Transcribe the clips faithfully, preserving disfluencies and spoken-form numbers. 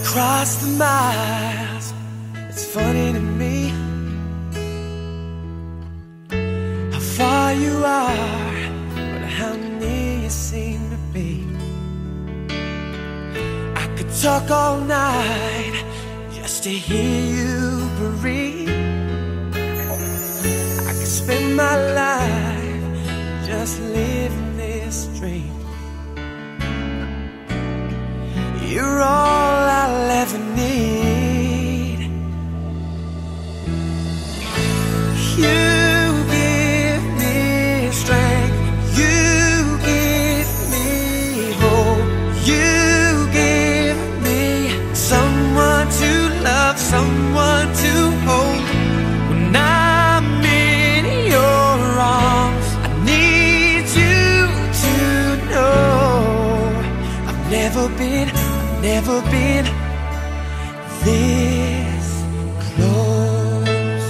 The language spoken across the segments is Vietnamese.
across the miles. It's funny to me how far you are, but how near you seem to be. I could talk all night just to hear you breathe. I could spend my life just living this dream. You're all I'll ever need. You give me strength. You give me hope. You give me someone to love, someone to hold. When I'm in your arms, I need you to know I've never been never been this close.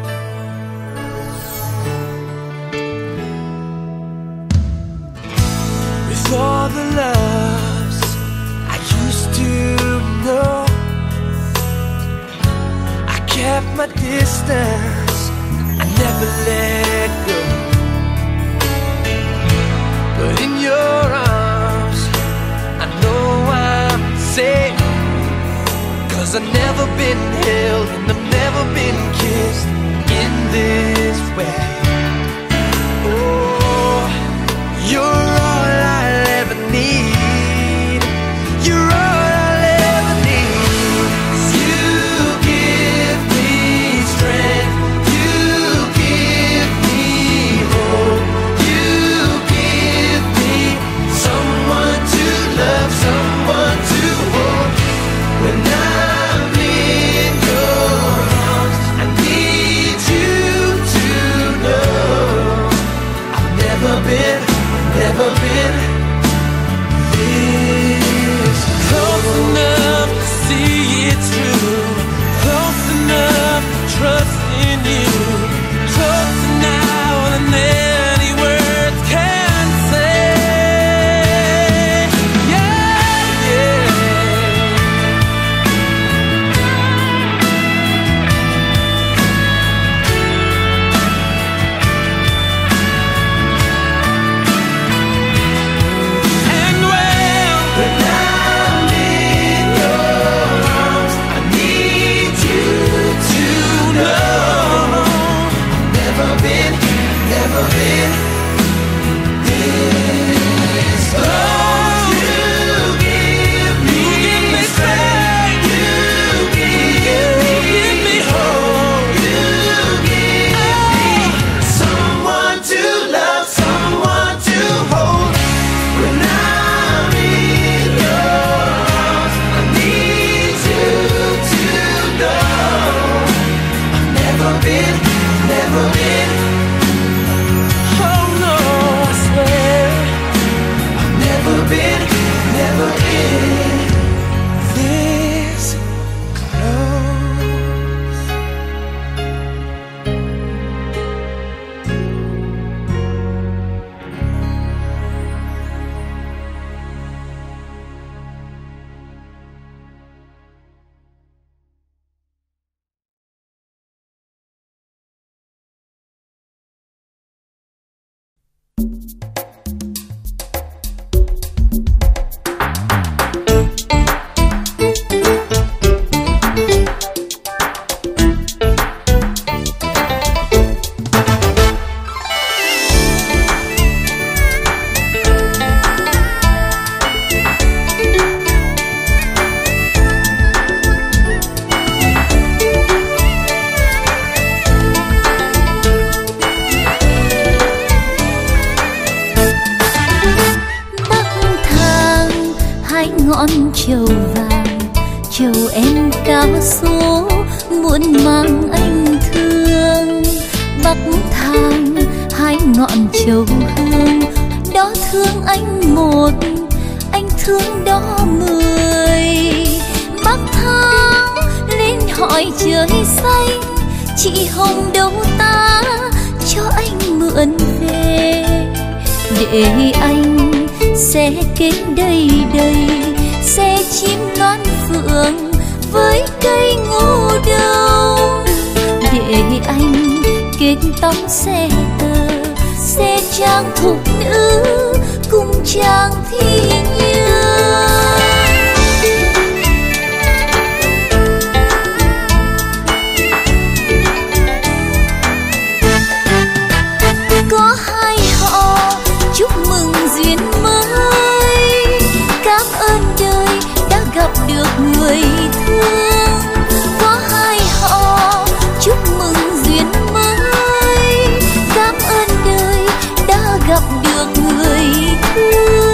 With all the loves I used to know, I kept my distance, I never let go. But in your arms, I know I'm safe, 'cause I've never been held and I've never been kissed in this way. Oh, you're all I'll ever need. You're all I'll ever need. You give me strength. You give me hope. You give me someone to love, someone to hold. When I'm in your arms, I need you to know I've never been, never been this close enough to see it's true, close enough to trust in you, closer now than any words can say. Yeah, yeah. And well, when I'm in your arms, I need you to know I've never been, never been this close. You give me strength. You give me hope. You give me someone to love, someone to hold. When I'm in your arms, I need you to know I've never been, never been. Oh no, I swear I've never been, never been this close. ngọn trầu vàng, trầu em cao số muốn mang anh thương. Bắc thang hai ngọn trầu hương, đó thương anh một, anh thương đó mười. Bắc thang lên hỏi trời xanh, chị hồng đâu ta cho anh mượn về, để anh sẽ kết đầy đầy, sẽ chim loan phượng với cây ngô đông, để anh kết tóc xe tơ, xe trang thục nữ cùng chàng thi nhân. Có hai họ chúc mừng duyên mới, cảm ơn đời đã gặp được người thương. Có hai họ chúc mừng duyên mới, cảm ơn đời đã gặp được người thương.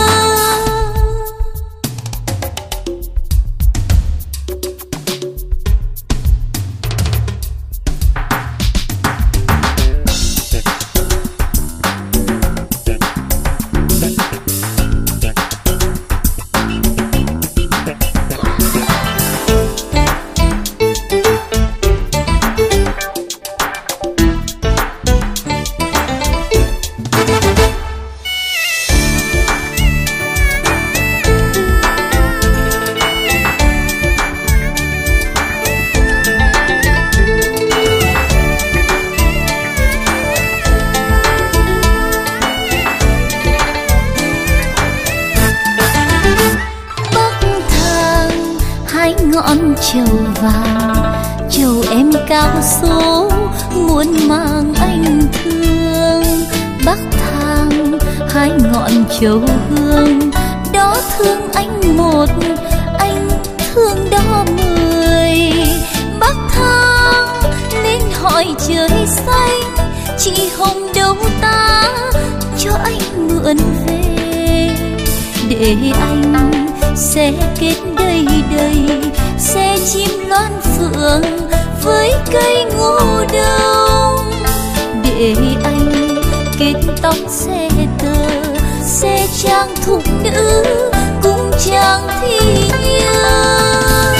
Ngọn trầu vàng, trầu em cao số muốn mang anh thương. Bắc thang hai ngọn trầu hương, đó thương anh một, anh thương đó mười. Bắc thang lên hỏi trời xanh, chị hồng đâu ta cho anh mượn về, để anh sẽ kết đầy đầy xe chim loan phượng với cây ngô đông, để anh kết tóc xe tơ, xe trang thục nữ cùng chàng thi nhân.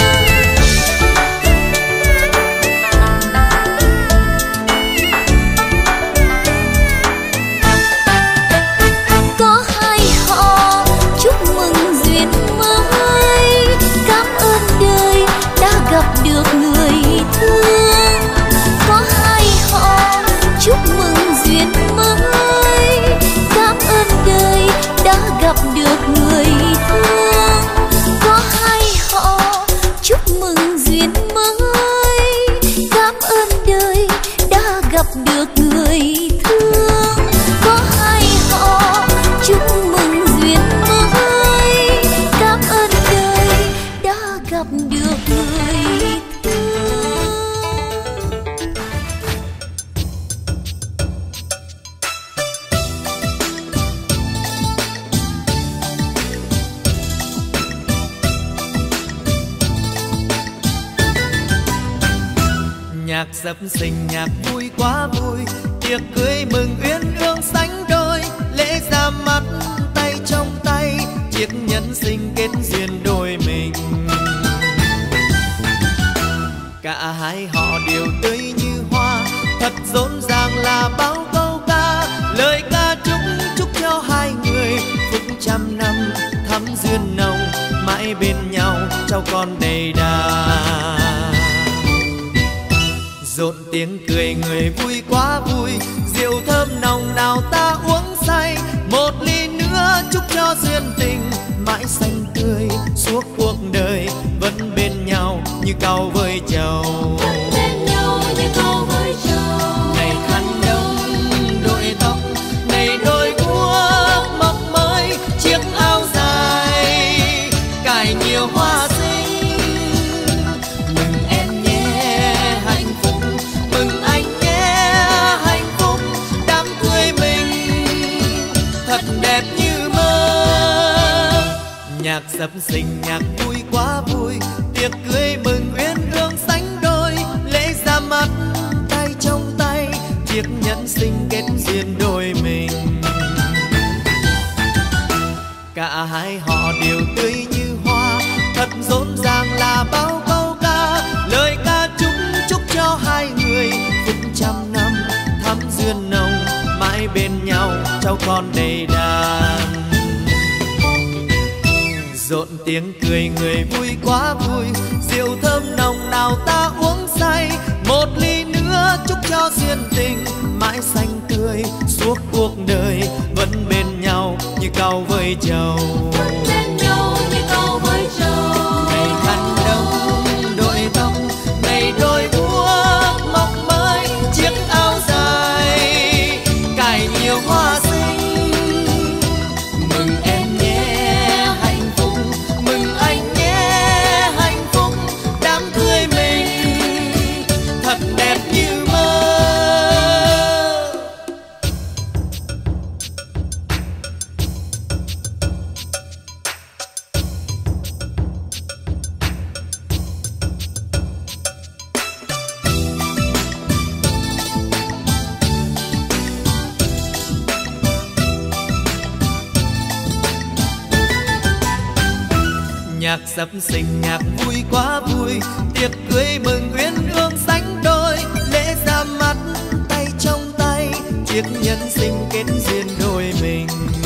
Có hai họ chúc mừng duyên mới, cảm ơn đời đã gặp được người thương. Có hai họ chúc mừng duyên mới, cảm ơn đời đã gặp được người thương. Có hai họ chúc mừng duyên mới, cảm ơn đời đã gặp được người thương. Có hai họ chúc mừng duyên mới, cảm ơn đời đã gặp được người thương. Nhạc dập sinh nhạc vui quá vui, tiệc cưới mừng uyên ương sánh đôi, lễ ra mắt tay trong tay, chiếc nhẫn sinh kết duyên đôi mình. Cả hai họ đều tươi như hoa, thật rộn ràng là bao câu ca, lời ca chúc chúc cho hai người phúc trăm năm thắm duyên nồng, mãi bên nhau cháu con đầy đà. Rộn tiếng cười người vui quá vui, rượu thơm nồng nào ta uống say, một ly nữa chúc cho duyên tình mãi xanh tươi suốt cuộc đời, vẫn bên nhau như cau với trầu. Này khăn đông đội tóc, này đôi guốc mọc mới, chiếc áo dài cài nhiều hoa xinh. Mừng em nhé hạnh phúc, mừng anh nhé hạnh phúc, đám cưới mình thật đẹp như mơ. Nhạc dập sinh nhạc vui quá vui, tiệc cưới mừng uyên ương sánh đôi, lễ ra mắt tay trong tay, chiếc nhẫn sinh kết duyên đôi mình. Cả hai họ đều tươi như hoa, thật rộn ràng là bao câu ca, lời ca chúc chúc cho hai người phúc trăm năm thắm duyên nồng, mãi bên nhau cháu con đầy đàn. rộn tiếng cười người vui quá vui, rượu thơm nồng nào ta uống say, một ly nữa chúc cho duyên tình mãi xanh tươi suốt cuộc đời, vẫn bên nhau như cau với trầu. Vẫn bên nhau như cau với trầu. Ngày khăn đông đội tóc, ngày đôi guốc mọc mới chiếc áo dài, cài nhiều hoa xinh. Mừng em nhé hạnh phúc, mừng anh nhé hạnh phúc, đám cưới mình thật đẹp như mơ. Nhạc sập sình nhạc vui quá vui, tiệc cưới mừng uyên ương sánh đôi, lễ ra mắt tay trong tay, chiếc nhẫn sinh kết duyên đôi mình.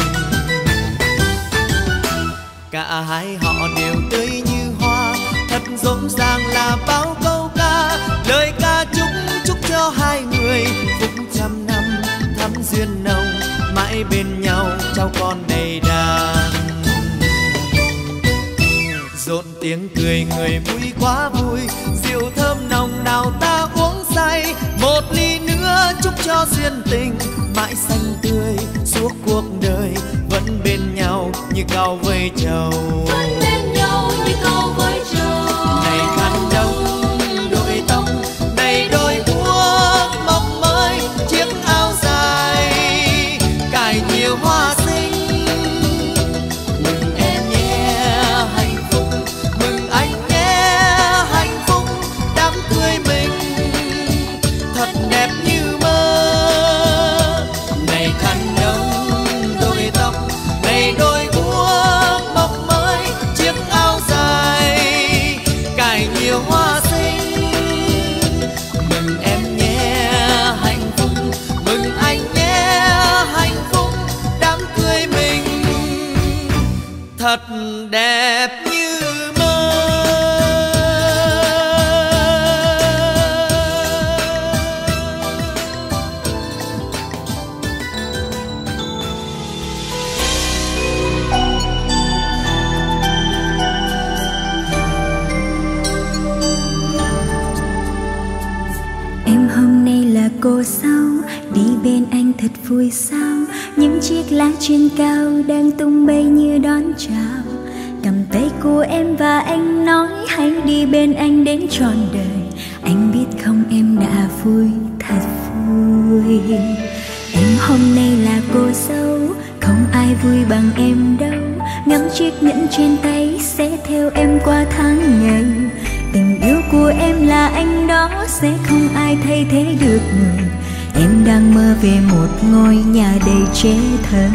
Cả hai họ đều tươi như hoa, thật rộn ràng là bao câu ca, lời ca chúc chúc cho hai người phúc trăm năm thắm duyên nồng, mãi bên nhau cháu con đầy đàn. Rộn tiếng cười người vui quá vui, rượu thơm nồng nào ta uống say, một ly nữa chúc cho duyên tình mãi xanh tươi suốt cuộc đời, vẫn bên nhau như cau với trầu. Vẫn bên nhau như cau với trầu. Này khăn đông đội tóc, này đôi guốc mọc mới chiếc áo dài, cài nhiều hoa xinh. Đẹp như mơ, này khăn đông đôi tóc, này đôi guốc mọc mới chiếc áo dài, cài nhiều hoa xinh. Mừng em nhé hạnh phúc, mừng anh nhé hạnh phúc, đám cưới mình thật đẹp như mơ. Cô sao đi bên anh thật vui sao, những chiếc lá trên cao đang tung bay như đón chào. Cầm tay của em và anh nói hãy đi bên anh đến trọn đời. Anh biết không em đã vui thật vui. Em hôm nay là cô dâu, không ai vui bằng em đâu. Ngắm chiếc nhẫn trên tay sẽ theo em qua tháng ngày. Tình yêu của em là anh đó, sẽ không ai thay thế được người. Em đang mơ về một ngôi nhà đầy trẻ thơ.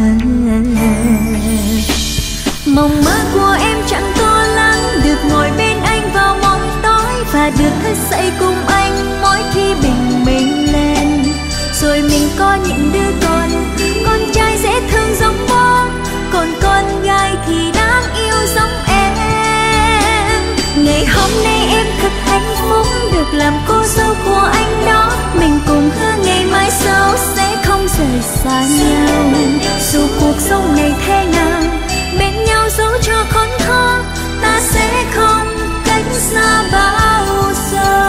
Mộng mơ của em chẳng to lắm, được ngồi bên anh vào mộng tối và được thức dậy cùng anh mỗi khi bình minh lên. Rồi mình có những đứa con, con trai dễ thương giống bố, còn con gái thì đáng yêu giống em. Ngày hôm nay em thật hạnh phúc, được làm cô dâu của anh đó. Mình cùng hứa ngày mai sau sẽ không rời xa nhau. Dù cuộc sống này thế nào, bên nhau dẫu cho khốn khó, ta sẽ không cách xa bao giờ.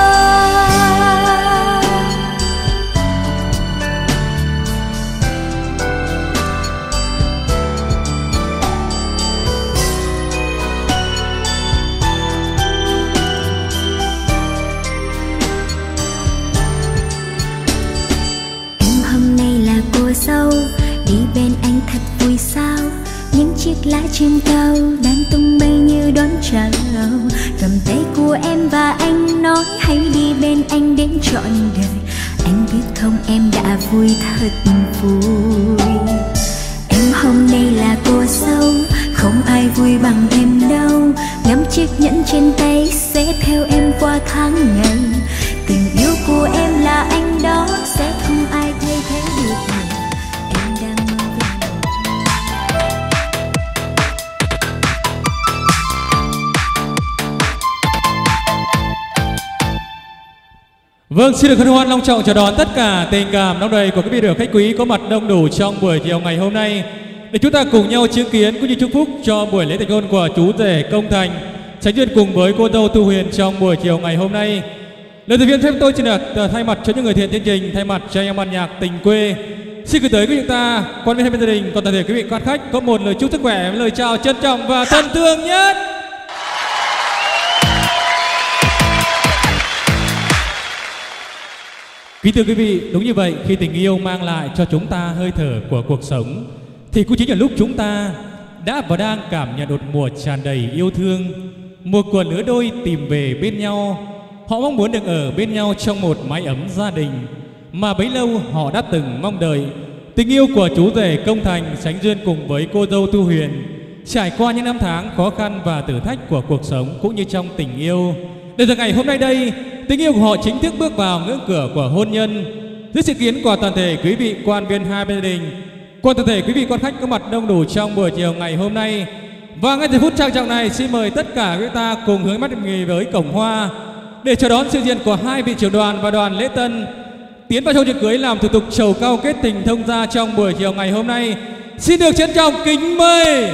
Dâu đi bên anh thật vui sao, những chiếc lá trên cao đang tung bay như đón chào. Cầm tay của em và anh nói hãy đi bên anh đến trọn đời. Anh biết không em đã vui thật vui. Em hôm nay là cô dâu, không ai vui bằng em đâu. Ngắm chiếc nhẫn trên tay sẽ theo em qua tháng ngày. Tình yêu của em là anh đó, sẽ không ai thay thế được mình. Vâng, xin được hân hoan long trọng chào đón tất cả tình cảm đong đầy của các vị đại biểu khách quý có mặt đông đủ trong buổi chiều ngày hôm nay để chúng ta cùng nhau chứng kiến cũng như chúc phúc cho buổi lễ thành hôn của chú rể Công Thành Chánh Duyên cùng với cô dâu Thu Huyền trong buổi chiều ngày hôm nay. Lời đầu tiên phép tôi xin được thay mặt cho những người thiện chương trình, thay mặt cho anh em ban nhạc tình quê, xin gửi tới quý vị ta, quan viên hai bên gia đình, còn toàn thể quý vị quan khách có một lời chúc sức khỏe, lời chào trân trọng và thân thương nhất. Kính thưa quý vị, đúng như vậy, khi tình yêu mang lại cho chúng ta hơi thở của cuộc sống thì cũng chính là lúc chúng ta đã và đang cảm nhận một mùa tràn đầy yêu thương, một cuộc lứa đôi tìm về bên nhau. Họ mong muốn được ở bên nhau trong một mái ấm gia đình mà bấy lâu họ đã từng mong đợi. Tình yêu của chú rể Công Thành Chánh Duyên cùng với cô dâu Thu Huyền trải qua những năm tháng khó khăn và thử thách của cuộc sống cũng như trong tình yêu, để giờ ngày hôm nay đây, tình yêu của họ chính thức bước vào ngưỡng cửa của hôn nhân. Dưới sự kiến của toàn thể quý vị quan viên hai bên gia đình, qua toàn thể quý vị quan khách có mặt đông đủ trong buổi chiều ngày hôm nay. Và ngay giờ phút trang trọng này, xin mời tất cả chúng ta cùng hướng mắt nghề với cổng hoa để chào đón sự diện của hai vị trưởng đoàn và đoàn lễ tân tiến vào trong tiệc cưới làm thủ tục trầu cau kết tình thông gia trong buổi chiều ngày hôm nay. Xin được trân trọng kính mời.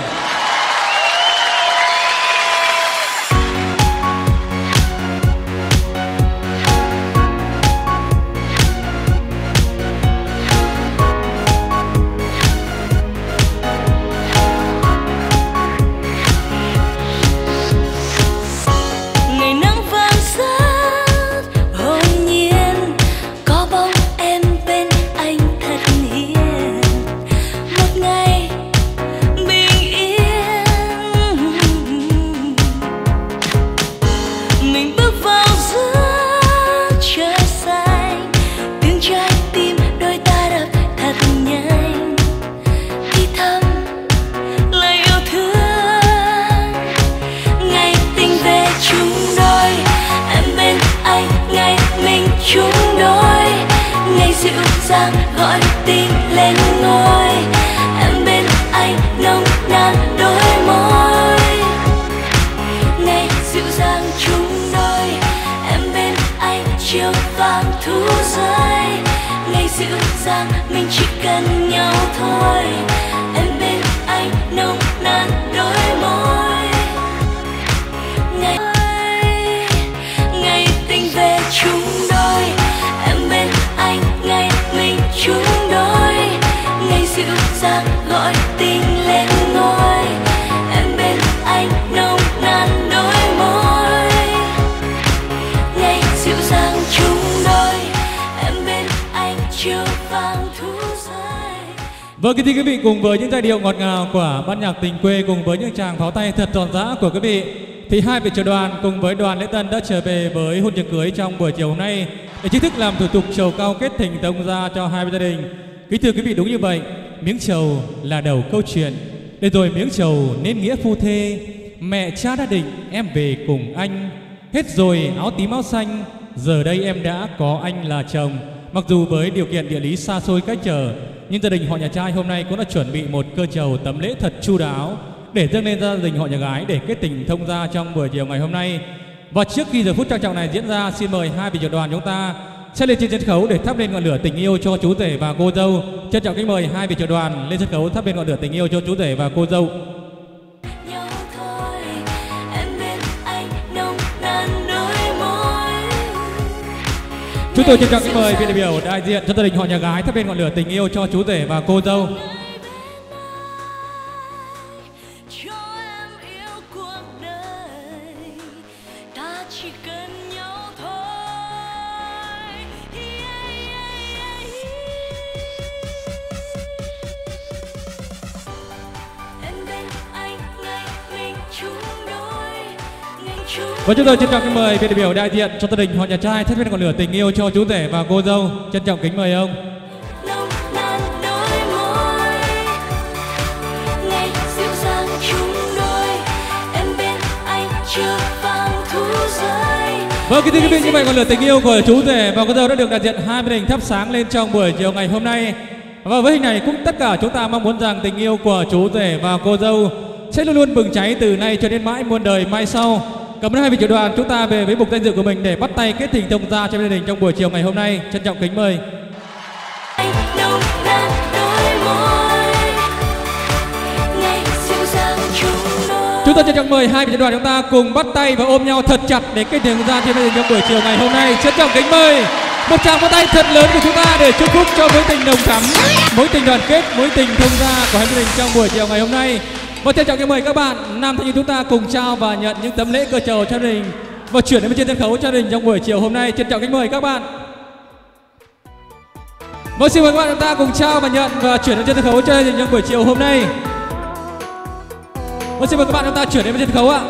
Gọi tin lên ngôi, em bên anh nồng nàn đôi môi. Ngày dịu dàng chung đôi, em bên anh chiều vàng thu rơi. Ngày dịu dàng mình chỉ cần nhau thôi, em bên anh nồng nàn đôi môi. Ngày ngày tình về chung đôi, em bên anh ngày mình chung đôi. Ngày dịu dàng gọi tình lên ngôi, em bên anh nồng nàn đôi môi. Ngày dịu dàng chung đôi, em bên anh chiều vàng thu rơi. Vâng, kính thưa quý vị, cùng với những giai điệu ngọt ngào của ban nhạc tình quê cùng với những tràng pháo tay thật tròn dã của quý vị, thì hai vị trưởng đoàn cùng với đoàn lễ tân đã trở về với hôn trường cưới trong buổi chiều hôm nay để chính thức làm thủ tục trầu cau kết thỉnh thông gia cho hai bên gia đình. Kính thưa quý vị, đúng như vậy, miếng trầu là đầu câu chuyện, để rồi miếng trầu nên nghĩa phu thê. Mẹ cha đã định em về cùng anh, hết rồi áo tím áo xanh, giờ đây em đã có anh là chồng. Mặc dù với điều kiện địa lý xa xôi cách trở, nhưng gia đình họ nhà trai hôm nay cũng đã chuẩn bị một cơ trầu tấm lễ thật chu đáo để dâng lên gia đình họ nhà gái để kết tình thông gia trong buổi chiều ngày hôm nay. Và trước khi giờ phút trang trọng này diễn ra, xin mời hai vị trưởng đoàn chúng ta sẽ lên trên sân khấu để thắp lên ngọn lửa tình yêu cho chú rể và cô dâu. Trân trọng kính mời hai vị trưởng đoàn lên sân khấu thắp lên ngọn lửa tình yêu cho chú rể và cô dâu. Chúng tôi trân trọng kính mời vị đại biểu đại diện cho gia đình họ nhà gái thắp lên ngọn lửa tình yêu cho chú rể và cô dâu. Và chúng tôi trân trọng kính mời vị đại biểu đại diện cho gia đình họ nhà trai thắp lên ngọn lửa tình yêu cho chú rể và cô dâu. Trân trọng kính mời ông. Vâng, kính thưa quý vị, như vậy ngọn lửa tình yêu của chú rể và cô dâu đã được đại diện hai bên đình thắp sáng lên trong buổi chiều ngày hôm nay. Và với hình này cũng tất cả chúng ta mong muốn rằng tình yêu của chú rể và cô dâu sẽ luôn luôn bừng cháy từ nay cho đến mãi muôn đời mai sau. Cảm ơn hai vị trưởng đoàn, chúng ta về với mục danh dự của mình để bắt tay kết tình thông gia cho gia đình trong buổi chiều ngày hôm nay. Trân trọng kính mời. Chúng ta trân trọng mời hai vị trưởng đoàn chúng ta cùng bắt tay và ôm nhau thật chặt để kết tình thông gia cho gia đình trong buổi chiều ngày hôm nay. Trân trọng kính mời. Một tràng pháo tay thật lớn của chúng ta để chúc phúc cho mối tình nồng thắm, mối tình đoàn kết, mối tình thông gia của hai gia đình trong buổi chiều ngày hôm nay. Và trân trọng kính mời các bạn nam thanh niên chúng ta cùng trao và nhận những tấm lễ cờ trầu cho gia đình và chuyển đến bên trên sân khấu cho gia đình trong buổi chiều hôm nay. Trân trọng kính mời các bạn. Và xin mời các bạn chúng ta cùng trao và nhận và chuyển đến trên sân khấu cho gia đình trong buổi chiều hôm nay. Và xin mời các bạn chúng ta chuyển đến bên trên sân khấu ạ.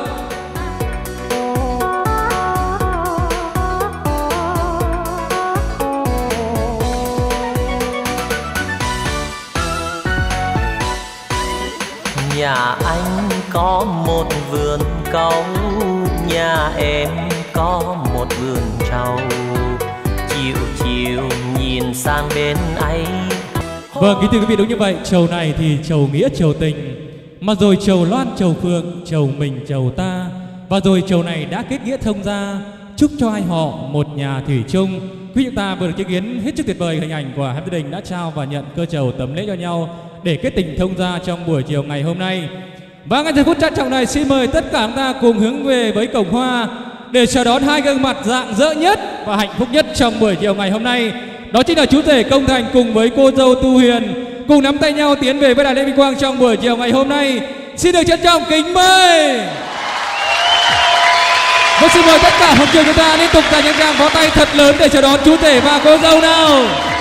Nhà anh có một vườn cau, nhà em có một vườn trầu. Chiều chiều nhìn sang bên ấy. Vâng, kính thưa quý vị, đúng như vậy. Trầu này thì trầu nghĩa, trầu tình. Mà rồi trầu Loan, trầu Phượng, trầu mình, trầu ta. Và rồi trầu này đã kết nghĩa thông gia, chúc cho hai họ một nhà thủy chung. Quý vị chúng ta vừa được chứng kiến hết sức tuyệt vời hình ảnh của hai gia đình đã trao và nhận cơ trầu tấm lễ cho nhau để kết tình thông gia trong buổi chiều ngày hôm nay. Và ngay giây phút trang trọng này, xin mời tất cả chúng ta cùng hướng về với cổng hoa để chào đón hai gương mặt rạng rỡ nhất và hạnh phúc nhất trong buổi chiều ngày hôm nay. Đó chính là chú rể Công Thành cùng với cô dâu Tu Huyền cùng nắm tay nhau tiến về với đại lễ vinh quang trong buổi chiều ngày hôm nay. Xin được trân trọng kính mời. Và xin mời tất cả hồng trường chúng ta liên tục dành những tràng pháo tay thật lớn để chào đón chú rể và cô dâu nào.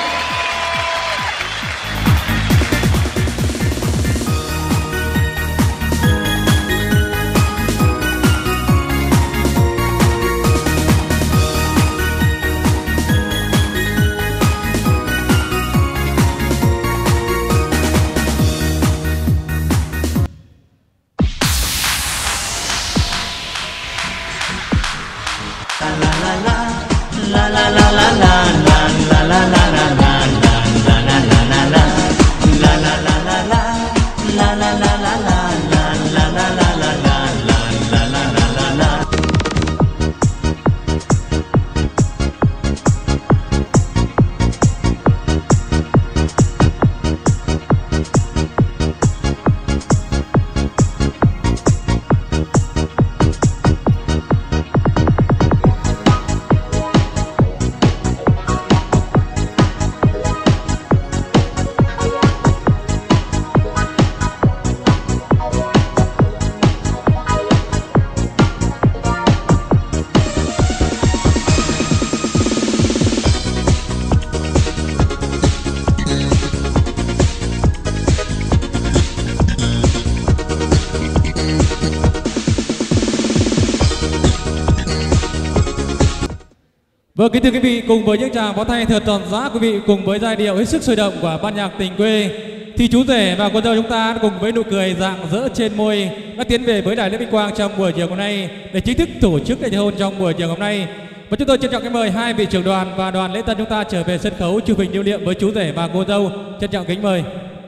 Vâng, kính thưa quý vị, cùng với những tràng pháo tay thật tròn giá quý vị, cùng với giai điệu hết sức sôi động của ban nhạc tình quê, thì chú rể và cô dâu chúng ta cùng với nụ cười rạng rỡ trên môi đã tiến về với đại lễ vinh quang trong buổi chiều hôm nay để chính thức tổ chức lễ hôn trong buổi chiều hôm nay. Và chúng tôi trân trọng kính mời hai vị trưởng đoàn và đoàn lễ tân chúng ta trở về sân khấu chụp hình lưu niệm với chú rể và cô dâu. Trân trọng kính mời.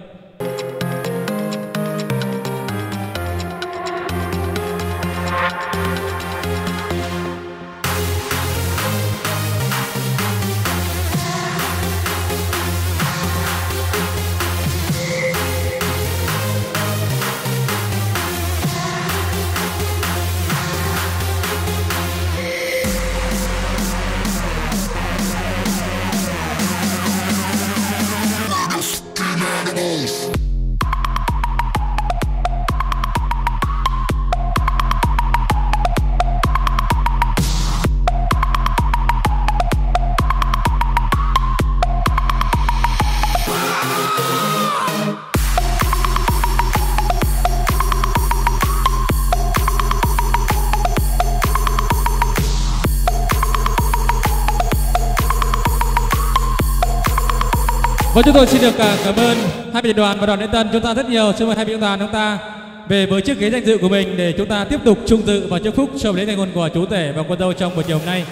Và chúng tôi xin được cảm ơn hai vị đoàn và đoàn lễ tân chúng ta rất nhiều. Xin mời hai vị đoàn chúng ta về với chiếc ghế danh dự của mình để chúng ta tiếp tục chung dự và chúc phúc cho lễ thành hôn của chú rể và cô dâu trong buổi chiều hôm nay.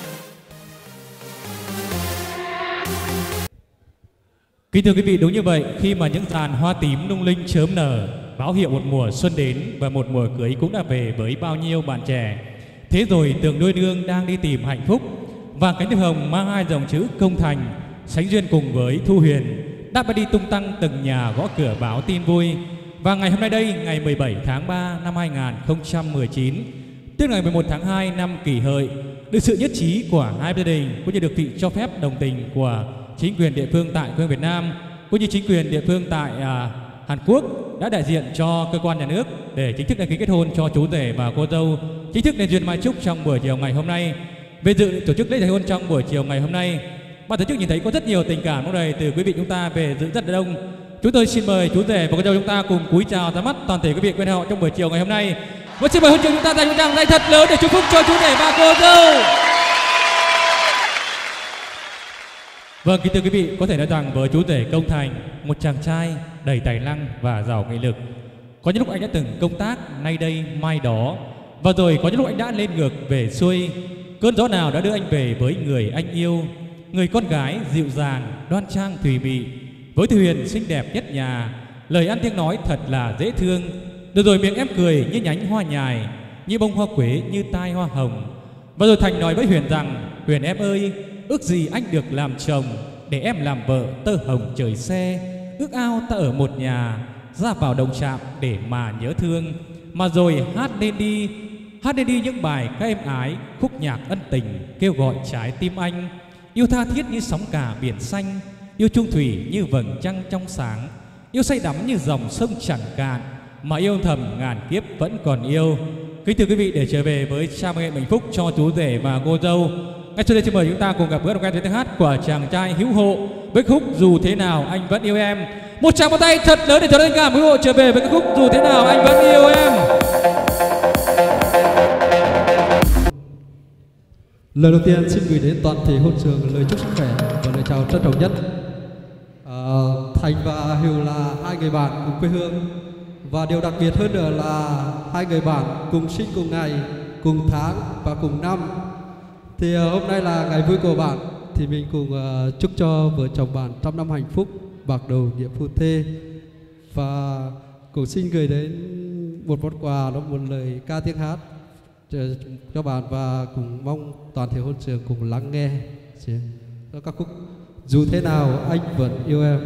Kính thưa quý vị, đúng như vậy, khi mà những dàn hoa tím lung linh chớm nở báo hiệu một mùa xuân đến và một mùa cưới cũng đã về với bao nhiêu bạn trẻ, Thế rồi Tường Đôi Nương đang đi tìm hạnh phúc, và cánh diều hồng mang hai dòng chữ công thành sánh duyên cùng với Thu Huyền đã bắt đi tung tăng từng nhà gõ cửa báo tin vui. Và ngày hôm nay đây, ngày mười bảy tháng ba năm hai nghìn không trăm mười chín, tức ngày mười một tháng hai năm Kỷ Hợi, được sự nhất trí của hai gia đình cũng như được sự cho phép đồng tình của chính quyền địa phương tại quê hương Việt Nam cũng như chính quyền địa phương tại à, Hàn Quốc đã đại diện cho cơ quan nhà nước để chính thức đăng ký kết hôn cho chú rể và cô dâu, chính thức nên duyên mai chúc trong buổi chiều ngày hôm nay. Về dự tổ chức lễ thành hôn trong buổi chiều ngày hôm nay, ban tổ chức nhìn thấy có rất nhiều tình cảm bốc đầy từ quý vị chúng ta về dự rất là đông. Chúng tôi xin mời chú rể và cô dâu chúng ta cùng cúi chào ra mắt toàn thể quý vị quen họ trong buổi chiều ngày hôm nay. Và xin mời hôn trường chúng ta dành một tràng tay thật lớn để chúc phúc cho chú rể và cô dâu. Vâng, kính thưa quý vị, có thể nói rằng với chú rể Công Thành, một chàng trai đầy tài năng và giàu nghị lực. Có những lúc anh đã từng công tác nay đây mai đó, và rồi có những lúc anh đã lên ngược về xuôi. Cơn gió nào đã đưa anh về với người anh yêu, người con gái dịu dàng, đoan trang thùy mị, với Thu Huyền xinh đẹp nhất nhà, lời ăn tiếng nói thật là dễ thương. Được rồi miệng em cười như nhánh hoa nhài, như bông hoa quế, như tai hoa hồng. Và rồi Thành nói với Huyền rằng: Huyền em ơi, ước gì anh được làm chồng, để em làm vợ tơ hồng trời xe. Ước ao ta ở một nhà, ra vào đồng trạm để mà nhớ thương. Mà rồi hát lên đi, hát lên đi những bài các êm ái, khúc nhạc ân tình kêu gọi trái tim anh. Yêu tha thiết như sóng cả biển xanh, yêu chung thủy như vầng trăng trong sáng, yêu say đắm như dòng sông chẳng cạn, mà yêu thầm ngàn kiếp vẫn còn yêu. Kính thưa quý vị, để trở về với trao mừng hạnh phúc cho chú rể và cô dâu, ngay sau đây xin mời chúng ta cùng gặp gỡ đồng quen với tiếng hát của chàng trai hữu hộ với khúc Dù Thế Nào Anh Vẫn Yêu Em. Một tràng pháo tay thật lớn để cho tất cả hữu hộ trở về với cái khúc Dù Thế Nào Anh Vẫn Yêu Em. Lời đầu tiên xin gửi đến toàn thể hôn trường lời chúc sức khỏe và lời chào trân trọng nhất. À, Thành và Hiếu là hai người bạn cùng quê hương, và điều đặc biệt hơn nữa là hai người bạn cùng sinh cùng ngày, cùng tháng và cùng năm. Thì uh, hôm nay là ngày vui của bạn, thì mình cùng uh, chúc cho vợ chồng bạn trăm năm hạnh phúc, bạc đầu nghĩa phu thê. Và cũng xin gửi đến một món quà, đó một lời ca tiếng hát cho bạn, và cùng mong toàn thể hôn trường cùng lắng nghe cho các khúc Dù Thế Nào Anh Vẫn Yêu Em.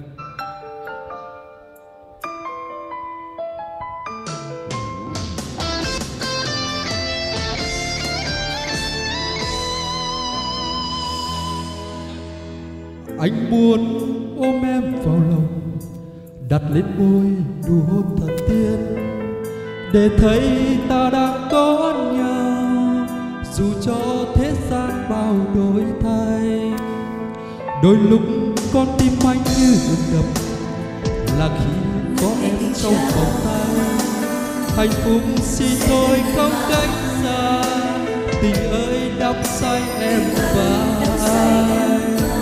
Anh muốn ôm em vào lòng, đặt lên môi nụ hôn thật tiên, để thấy ta đang có nhau, dù cho thế gian bao đổi thay. Đôi lúc con tim anh như ngừng đập, là khi có em trong vòng tay. Hạnh phúc xin thôi không cách xa, tình ơi đắm say em vai.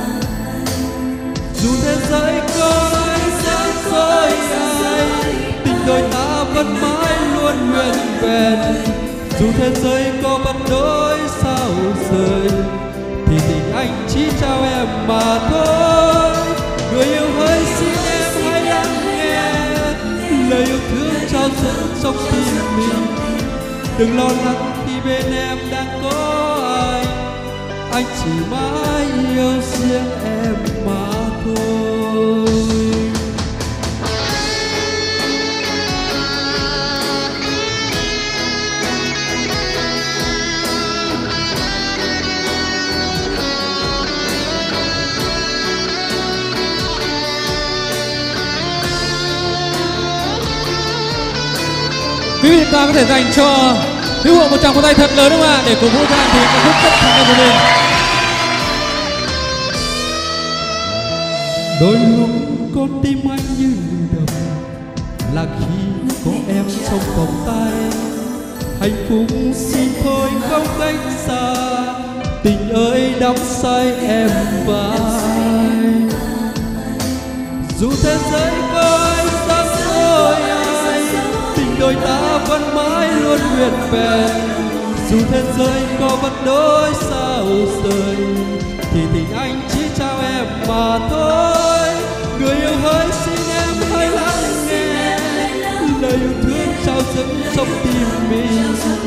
Dù thế giới có ánh sáng soi ai, tình đôi ta vẫn mãi luôn nguyên vẹn. Dù thế giới có bất đối sao rời, thì tình anh chỉ trao em mà thôi. Người yêu hỡi xin em hãy lắng nghe lời yêu thương trao dẫn trong tim mình. Đừng lo lắng khi bên em đang có ai, anh chỉ mãi yêu riêng em mà thôi. Quý vị chúng ta có thể dành cho hữu hộ một tràng pháo tay thật lớn đúng không ạ, để cổ vũ cho anh thì cái khúc rất thành công của mình. Đôi lúc con tim anh như đập, là khi có em trong vòng tay. Hạnh phúc xin thôi không cách xa, tình ơi đắm say em vai. Dù thế giới có ánh sáng soi ai, tình đôi ta vẫn mãi luôn nguyên vẹn. Dù thế giới có bất đối sao rời, thì tình anh chỉ trao em mà thôi. Người yêu hỡi xin em hãy lắng nghe lời yêu thương trao dẫn trong tim mình.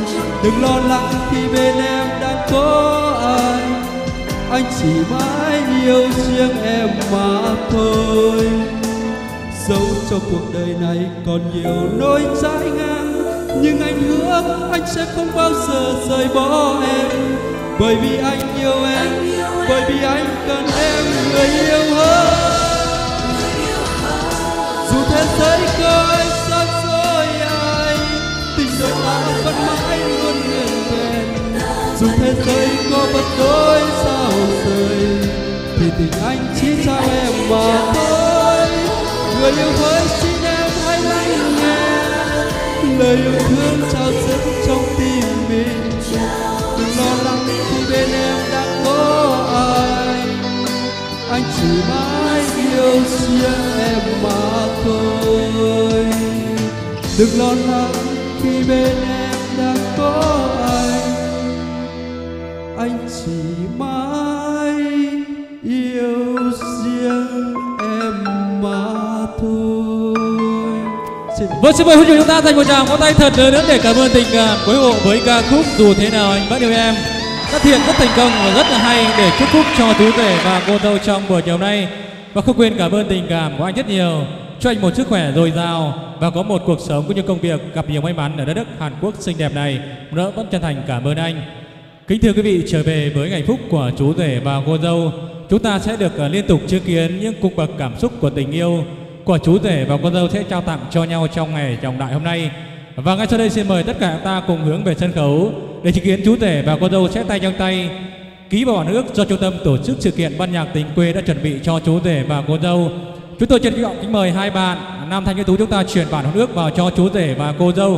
Đừng lo lắng khi bên em đang có anh, anh chỉ mãi yêu riêng em mà thôi. Dẫu cho cuộc đời này còn nhiều nỗi trái ngang, nhưng anh hứa anh sẽ không bao giờ rời bỏ em. Bởi vì anh yêu em, bởi vì anh cần em người yêu hơn. Dù thế giới coi xa xôi anh, tình đôi ta vẫn mãi luôn nguyên vẹn. Dù thế giới có bất đối sao rời, thì tình anh chỉ trao em mà thôi. Người yêu hỡi xin em hãy lắng nghe lời yêu thương trao dẫn trong tim mình. Đừng lo lắng khi bên em đang có anh, anh chỉ mãi yêu riêng em mà thôi. Đừng lo lắng khi bên em đang có anh, anh chỉ mãi yêu riêng em mà thôi. Vâng, xin mời quý vị chúng ta dành một tràng pháo tay thật lớn nữa để cảm ơn tình cảm của hộ với ca khúc Dù Thế Nào Anh Vẫn Yêu Em. Rất thiện, rất thành công và rất là hay để chúc phúc cho chú rể và cô dâu trong buổi chiều nay. Và không quên cảm ơn tình cảm của anh rất nhiều, cho anh một sức khỏe dồi dào và có một cuộc sống cũng như công việc gặp nhiều may mắn ở đất nước Hàn Quốc xinh đẹp này. Rất vẫn chân thành cảm ơn anh. Kính thưa quý vị, trở về với ngày phúc của chú rể và cô dâu, chúng ta sẽ được uh, liên tục chứng kiến những cung bậc cảm xúc của tình yêu của chú rể và cô dâu sẽ trao tặng cho nhau trong ngày trọng đại hôm nay. Và ngay sau đây xin mời tất cả chúng ta cùng hướng về sân khấu để chứng kiến chú rể và cô dâu sẽ tay trong tay ký vào bản ước do trung tâm tổ chức sự kiện Ban nhạc Tình Quê đã chuẩn bị cho chú rể và cô dâu. Chúng tôi trân trọng kính mời hai bạn nam thanh nữ tú chúng ta chuyển bản hôn ước vào cho chú rể và cô dâu.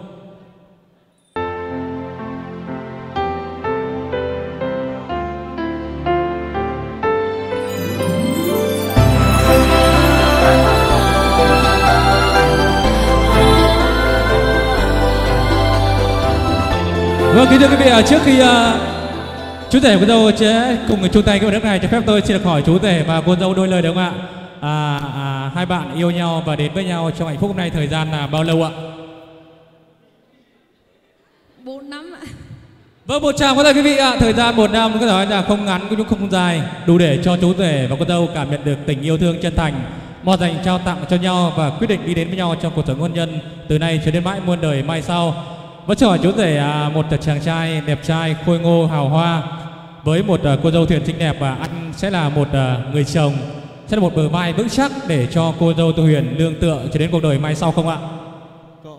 Vâng, kính thưa quý vị, trước khi uh, chú rể và cô dâu sẽ cùng chung tay cái bản ước này, cho phép tôi xin được hỏi chú rể và cô dâu đôi lời được không ạ? À, à, hai bạn yêu nhau và đến với nhau trong hạnh phúc hôm nay thời gian là bao lâu ạ? Bốn năm ạ. Vâng, một tràng pháo tay quý vị ạ. Thời gian một năm có thể nói là không ngắn cũng không dài, đủ để cho chú rể và cô dâu cảm nhận được tình yêu thương chân thành, mong dành trao tặng cho nhau và quyết định đi đến với nhau trong cuộc sống hôn nhân từ nay cho đến mãi muôn đời mai sau. Vẫn hỏi chú rể à, một chàng trai đẹp trai khôi ngô hào hoa với một uh, cô dâu thiện xinh đẹp, và anh sẽ là một uh, người chồng, sẽ là một bờ vai vững chắc để cho cô dâu Thu Huyền nương tựa cho đến cuộc đời mai sau không ạ? Có.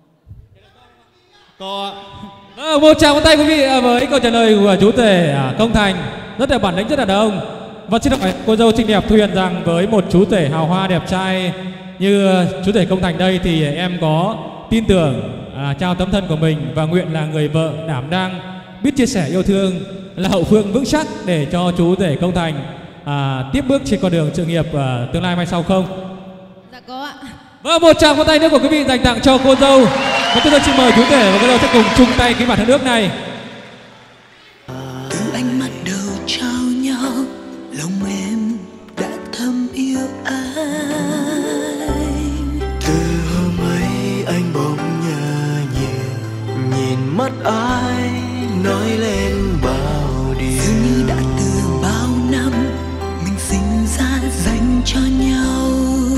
Có. À, một tràng pháo tay quý vị với câu trả lời của chú rể à, Công Thành, rất là bản lĩnh, rất là đàn ông. Và xin hỏi cô dâu xinh đẹp Thu Huyền rằng với một chú rể hào hoa đẹp trai như uh, chú rể Công Thành đây thì em có tin tưởng à, trao tấm thân của mình và nguyện là người vợ đảm đang, biết chia sẻ yêu thương, là hậu phương vững chắc để cho chú rể Công Thành à, tiếp bước trên con đường sự nghiệp à, tương lai mai sau không? Dạ có ạ. Và một tràng pháo tay nữa của quý vị dành tặng cho cô dâu. Và tôi xin mời chú rể và cô dâu sẽ cùng chung tay ký bản hôn ước này. Từng ánh mắt đầu trao nhau, lòng em đã thầm yêu anh. Từ hôm ấy anh bỗng nhớ nhiều, nhìn mắt ai nói lên bao điều. Dường như đã từ bao năm mình sinh ra dành cho nhau.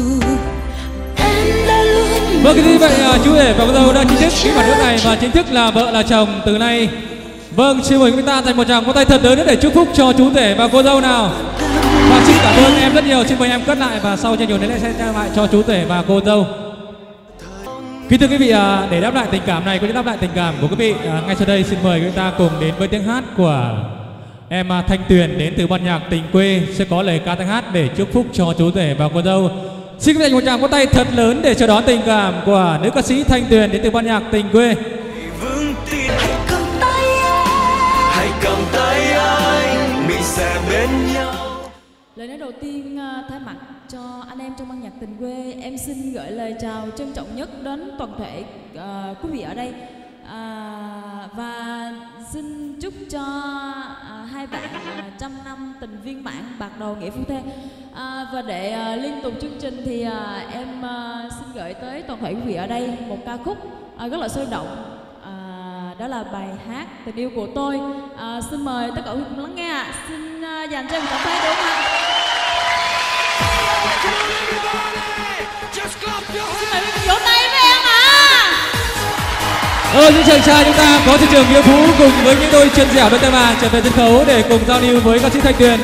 Em đã luôn. Vâng, như vậy chú rể và cô dâu đã chính thức ký bản ước này và chính thức là vợ là chồng từ nay. Vâng, xin mời chúng ta dành một tràng pháo tay thật lớn để chúc phúc cho chú rể và cô dâu nào. Và xin cảm ơn em rất nhiều, xin mời em cất lại và sau trên nhiều đến sẽ trao lại cho chú rể và cô dâu. Kính thưa quý vị, để đáp lại tình cảm này, cũng như đáp lại tình cảm của quý vị, ngay sau đây xin mời chúng ta cùng đến với tiếng hát của em Thanh Tuyền đến từ Ban nhạc Tình Quê, sẽ có lời ca tiếng hát để chúc phúc cho chú rể và cô dâu. Xin quý vị dành một tràng pháo tay thật lớn để chào đón tình cảm của nữ ca sĩ Thanh Tuyền đến từ Ban nhạc Tình Quê. Vững tin hãy cầm tay anh, hãy cầm tay anh, mình sẽ bên nhau. Lời nói đầu tiên thay mặt cho anh em trong Ban nhạc Tình Quê, em xin gửi lời chào trân trọng nhất đến toàn thể uh, quý vị ở đây, uh, và xin chúc cho uh, hai bạn uh, trăm năm tình viên mãn, bạc đầu nghĩa phu thê. Uh, và để uh, liên tục chương trình thì uh, em uh, xin gửi tới toàn thể quý vị ở đây một ca khúc uh, rất là sôi động, uh, đó là bài hát Tình Yêu Của Tôi. À, xin mời tất cả quý vị cùng lắng nghe ạ. Xin uh, dành cho em cảm thấy đúng không ạ? Xin mời quý vị vỗ tay với em ạ. Ở những chàng trai chúng ta có thị trường Nghĩa Phú cùng với những đôi chân dẻo đôi tay vàng trở về sân khấu để cùng giao lưu với ca sĩ Thanh Tuyền.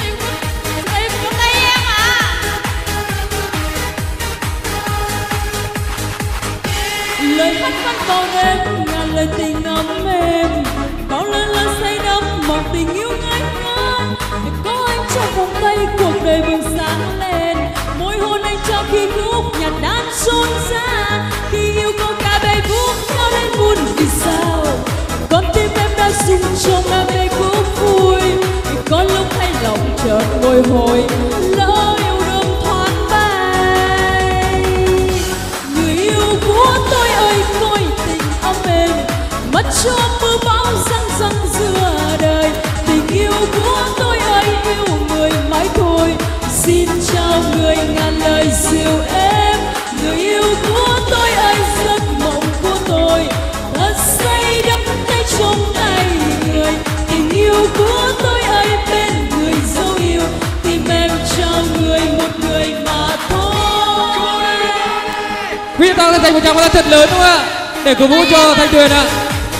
Lời hát vang vào đêm ngàn lời tình ấm êm, bao lần lần say đắm mong tình yêu ngây ngất. Có anh trong vòng tay cuộc đời bừng sáng lên, môi hôn anh cho khi khúc nhạc đàn rộn ra. Khi yêu câu ca bay vuốt nhau lên buồn vì sao, con tim em đã rung trong đam mê cũng vui. Có lúc hay lòng chợt bồi hồi lỡ yêu đương thoáng bay. Người yêu của tôi ơi coi tình ấm êm, mất cho mưa bão răng răng giữa đời. Tình yêu của tôi ơi yêu người mãi thôi, xin chào người ngàn lời dịu êm. Người yêu của tôi ơi giấc mộng của tôi thật say đắm tay trong tay người. Tình yêu của tôi ơi bên người dấu yêu, tìm em cho người một người mà thôi. Quý vị ta sẽ dành một tràng pháo tay thật lớn đúng không ạ? Để cổ vũ cho Thanh Tuyền ạ.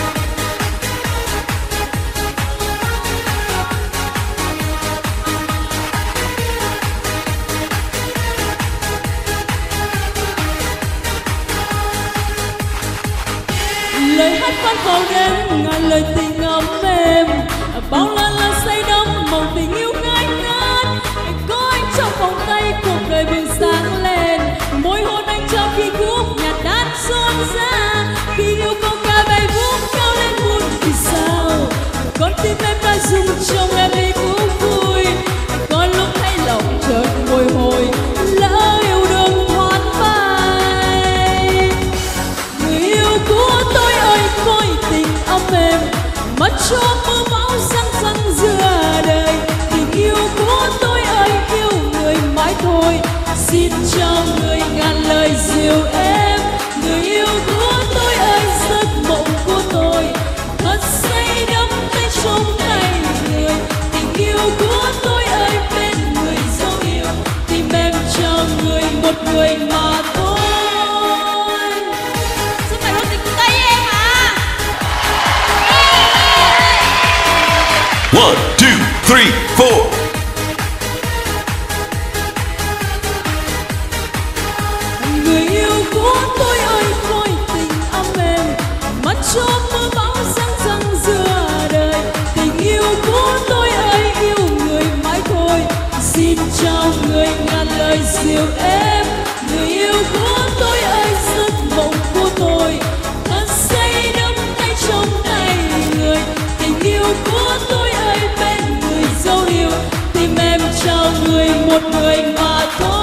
Lời hát vang vào đêm ngàn lời tình ấm êm, bao lần lần say đắm mong tình yêu ngây ngất. Có anh trong vòng tay cuộc đời bừng sáng lên, môi hôn anh cho khi khúc nhạc đàn rộn ra. Khi yêu câu ca bay vuốt nhau lên buồn vì sao, con tim em đã rung trong em đi cũng vui. Có lúc hay lòng chợt bồi hồi lỡ yêu đương thoáng bay. Người yêu của tôi ơi coi tình ấm êm, mất cho mưa bão răng răng giữa đời. Tình yêu của tôi ơi yêu người mãi thôi, xin cho người ngàn lời dịu êm. Người yêu của tôi ơi giấc mộng của tôi thật say đắm tay trong tay người. Tình yêu của tôi ơi bên người dấu yêu, tìm em cho người một người mà thôi. Xin mời đôi tình của tay em ạ. One, two, three, four. Người yêu của tôi ơi coi tình ấm êm, mắt cho mưa bão răng răng giữa đời. Tình yêu của tôi ơi yêu người mãi thôi, xin chào người ngàn lời dịu êm. Người yêu của tôi ơi giấc mộng của tôi thật say đắm tay trong tay người. Tình yêu của tôi ơi bên người dấu yêu, tìm em cho người một người mà thôi.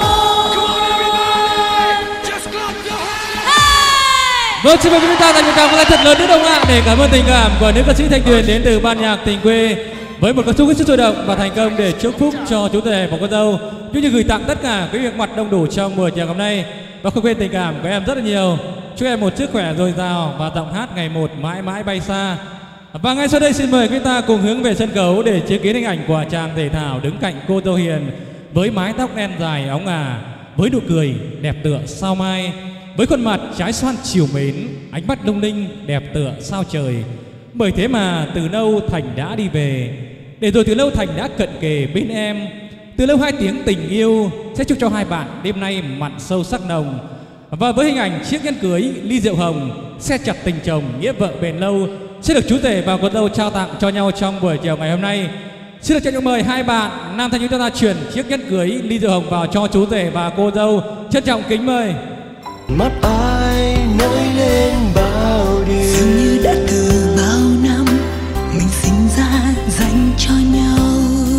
Vâng, xin mời quý vị ta dành một tràng pháo tay thật lớn nữa đồng ạ để cảm ơn tình cảm của nữ ca sĩ Thanh Tuyền đến từ ban nhạc Tình Quê với một ca khúc hết sức sôi động và thành công để chúc phúc cho chú rể và con dâu, cũng như gửi tặng tất cả quý vị mặt đông đủ trong buổi chiều hôm nay. Và không quên tình cảm của em rất là nhiều. Chúc em một sức khỏe dồi dào và giọng hát ngày một mãi mãi bay xa. Và ngay sau đây xin mời quý vị ta cùng hướng về sân khấu để chứng kiến hình ảnh của chàng thể thảo đứng cạnh cô dâu hiền với mái tóc đen dài óng ả, với nụ cười đẹp tựa sao mai, với khuôn mặt trái xoan chiều mến, ánh mắt lung linh đẹp tựa sao trời. Bởi thế mà từ lâu Thành đã đi về, để rồi từ lâu Thành đã cận kề bên em. Từ lâu hai tiếng tình yêu sẽ chúc cho hai bạn đêm nay mặn sâu sắc nồng. Và với hình ảnh chiếc nhẫn cưới ly rượu hồng, xe chặt tình chồng nghĩa vợ bền lâu sẽ được chú rể và cô dâu trao tặng cho nhau trong buổi chiều ngày hôm nay. Xin được trân trọng mời hai bạn nam thanh niên chúng ta chuyển chiếc nhẫn cưới ly rượu hồng vào cho chú rể và cô dâu. Trân trọng kính mời. Mắt ai nổi lên bao điều, dường như đã từ bao năm mình sinh ra dành cho nhau.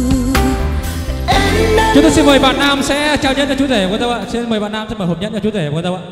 Chúng tôi xin mời bạn nam sẽ trao nhẫn cho chú rể và cô dâu ạ. Xin mời bạn nam sẽ mở hộp nhẫn cho chú rể và cô dâu ạ.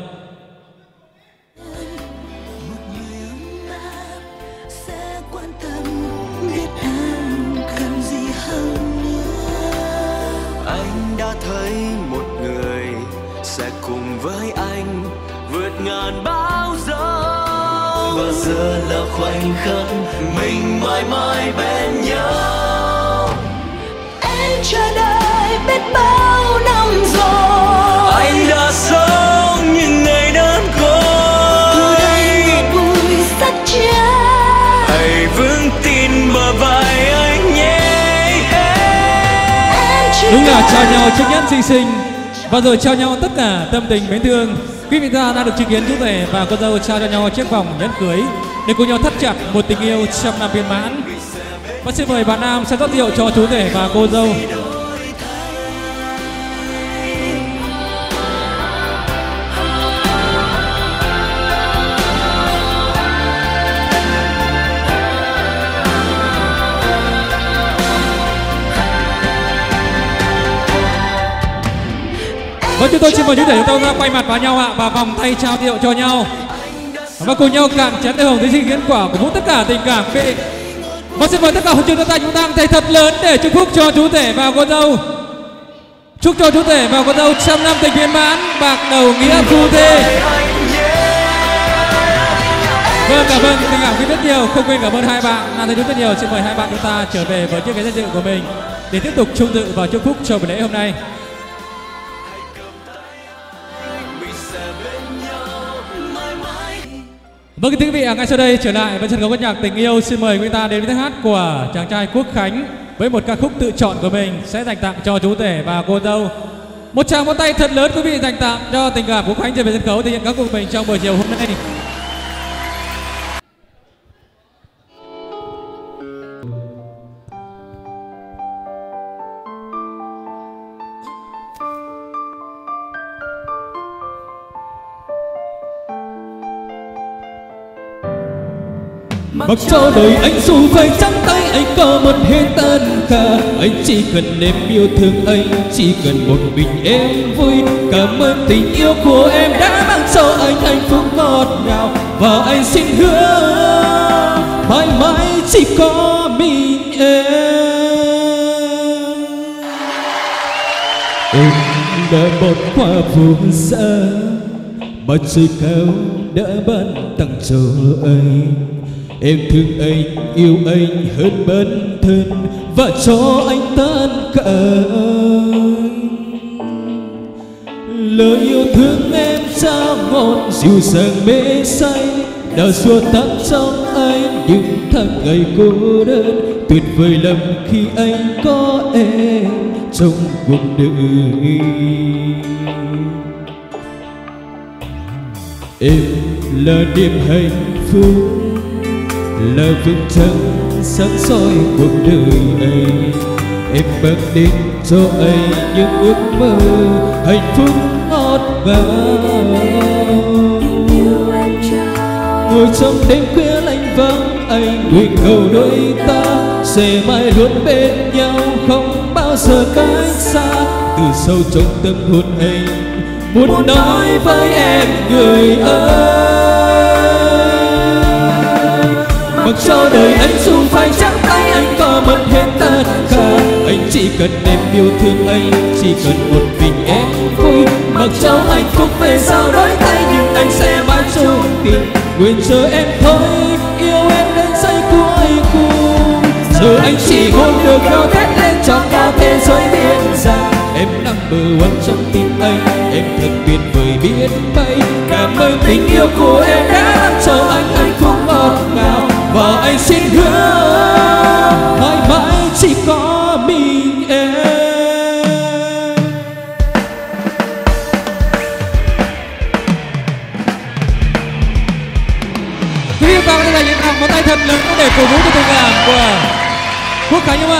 Anh đã thấy một người sẽ cùng với anh vượt ngàn bão giông. và giờ là khoảnh khắc mình mãi mãi bên nhau. Em chờ đợi biết bao năm rồi, Anh đã sống những ngày đơn côi, vui rất cha. hãy vững tin bờ vai anh nhé. Đúng là chào nhau chiếc nhẫn xinh xinh và rồi trao nhau tất cả tâm tình mến thương. Quý vị ta đã được chứng kiến chú rể và cô dâu trao cho nhau chiếc vòng nhẫn cưới để cùng nhau thắt chặt một tình yêu trăm năm viên mãn. Và xin mời bạn nam sẽ rót rượu cho chú rể và cô dâu. Và chúng tôi xin mời chú rể chúng tôi ra quay mặt vào nhau ạ và vòng tay trao rượu cho nhau và cùng nhau cạn chén hồng dưới sự kết quả của tất cả tình cảm vị. Và xin mời tất cả hội trường ta chúng ta thầy thật lớn để chúc phúc cho chú rể và cô dâu. Chúc cho chú rể và cô dâu trăm năm tình viên mãn, bạc đầu nghĩa phu thê. Vâng, cảm ơn tình cảm quý rất nhiều, không quên cảm ơn hai bạn nam thầy đúng rất nhiều. Xin mời hai bạn chúng ta trở về với chiếc ghế danh dự của mình để tiếp tục chung dự và chúc phúc cho buổi lễ hôm nay. Vâng, thưa quý vị, ngay sau đây trở lại với sân khấu ca nhạc tình yêu, xin mời quý ta đến với tiếng hát của chàng trai Quốc Khánh với một ca khúc tự chọn của mình sẽ dành tặng cho chú rể và cô dâu. Một tràng vỗ tay thật lớn quý vị dành tặng cho tình cảm của Quốc Khánh trên về sân khấu thể hiện các cuộc mình trong buổi chiều hôm nay. Mặc cho đời anh dù phải trắng tay, anh có một hết tất cả. Anh chỉ cần em yêu thương anh, chỉ cần một mình em vui. Cảm ơn tình yêu của em đã mang cho anh hạnh phúc ngọt ngào. Và anh xin hứa mãi mãi chỉ có mình em. Em đã bỏ qua phù sa mà trời cao đã ban tặng cho anh. Em thương anh, yêu anh hơn bản thân và cho anh tất cả. Lời yêu thương em trao ngọt dịu dàng mê say, đã xua tan trong anh những tháng ngày cô đơn. Tuyệt vời lắm khi anh có em trong cuộc đời. Em là niềm hạnh phúc, là vầng trăng sáng soi cuộc đời anh. Em mang đến cho anh những ước mơ hạnh phúc ngọt ngào. Ngồi trong đêm khuya lạnh vắng, anh nguyện cầu đôi ta sẽ mãi luôn bên nhau, không bao giờ cách xa. Từ sâu trong tâm hồn anh muốn nói với em người ơi. Mặc cho đời anh dù phải trắng tay, anh có mất hết tất cả. Anh chỉ cần em yêu thương anh, chỉ cần một mình em vui. Mặc cho hạnh phúc về sau đổi thay, nhưng anh sẽ mãi chung tình. Nguyện chờ em thôi, yêu em đến giây cuối cùng. Giờ anh chỉ muốn được gào thét lên cho cả thế giới biết rằng em number one trong tim anh. Em thật tuyệt vời biết bay. Cảm ơn tình yêu của em đã làm cho anh hạnh phúc ngọt ngào. Và anh xin hứa mãi mãi chỉ có mình em. Quý vị và các bạn là những hàng một tay thật lớn để cổ vũ cho tình cảm của Quốc Khánh không ạ?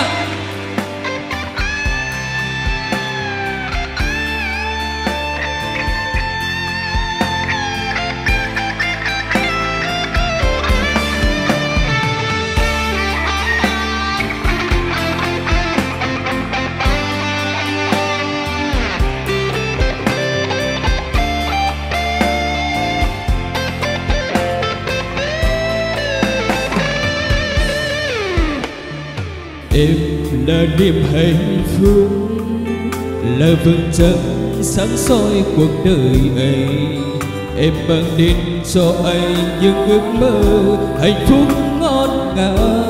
Em là niềm hạnh phúc, là vầng trăng sáng soi cuộc đời anh. em mang đến cho anh những ước mơ hạnh phúc ngọt ngào.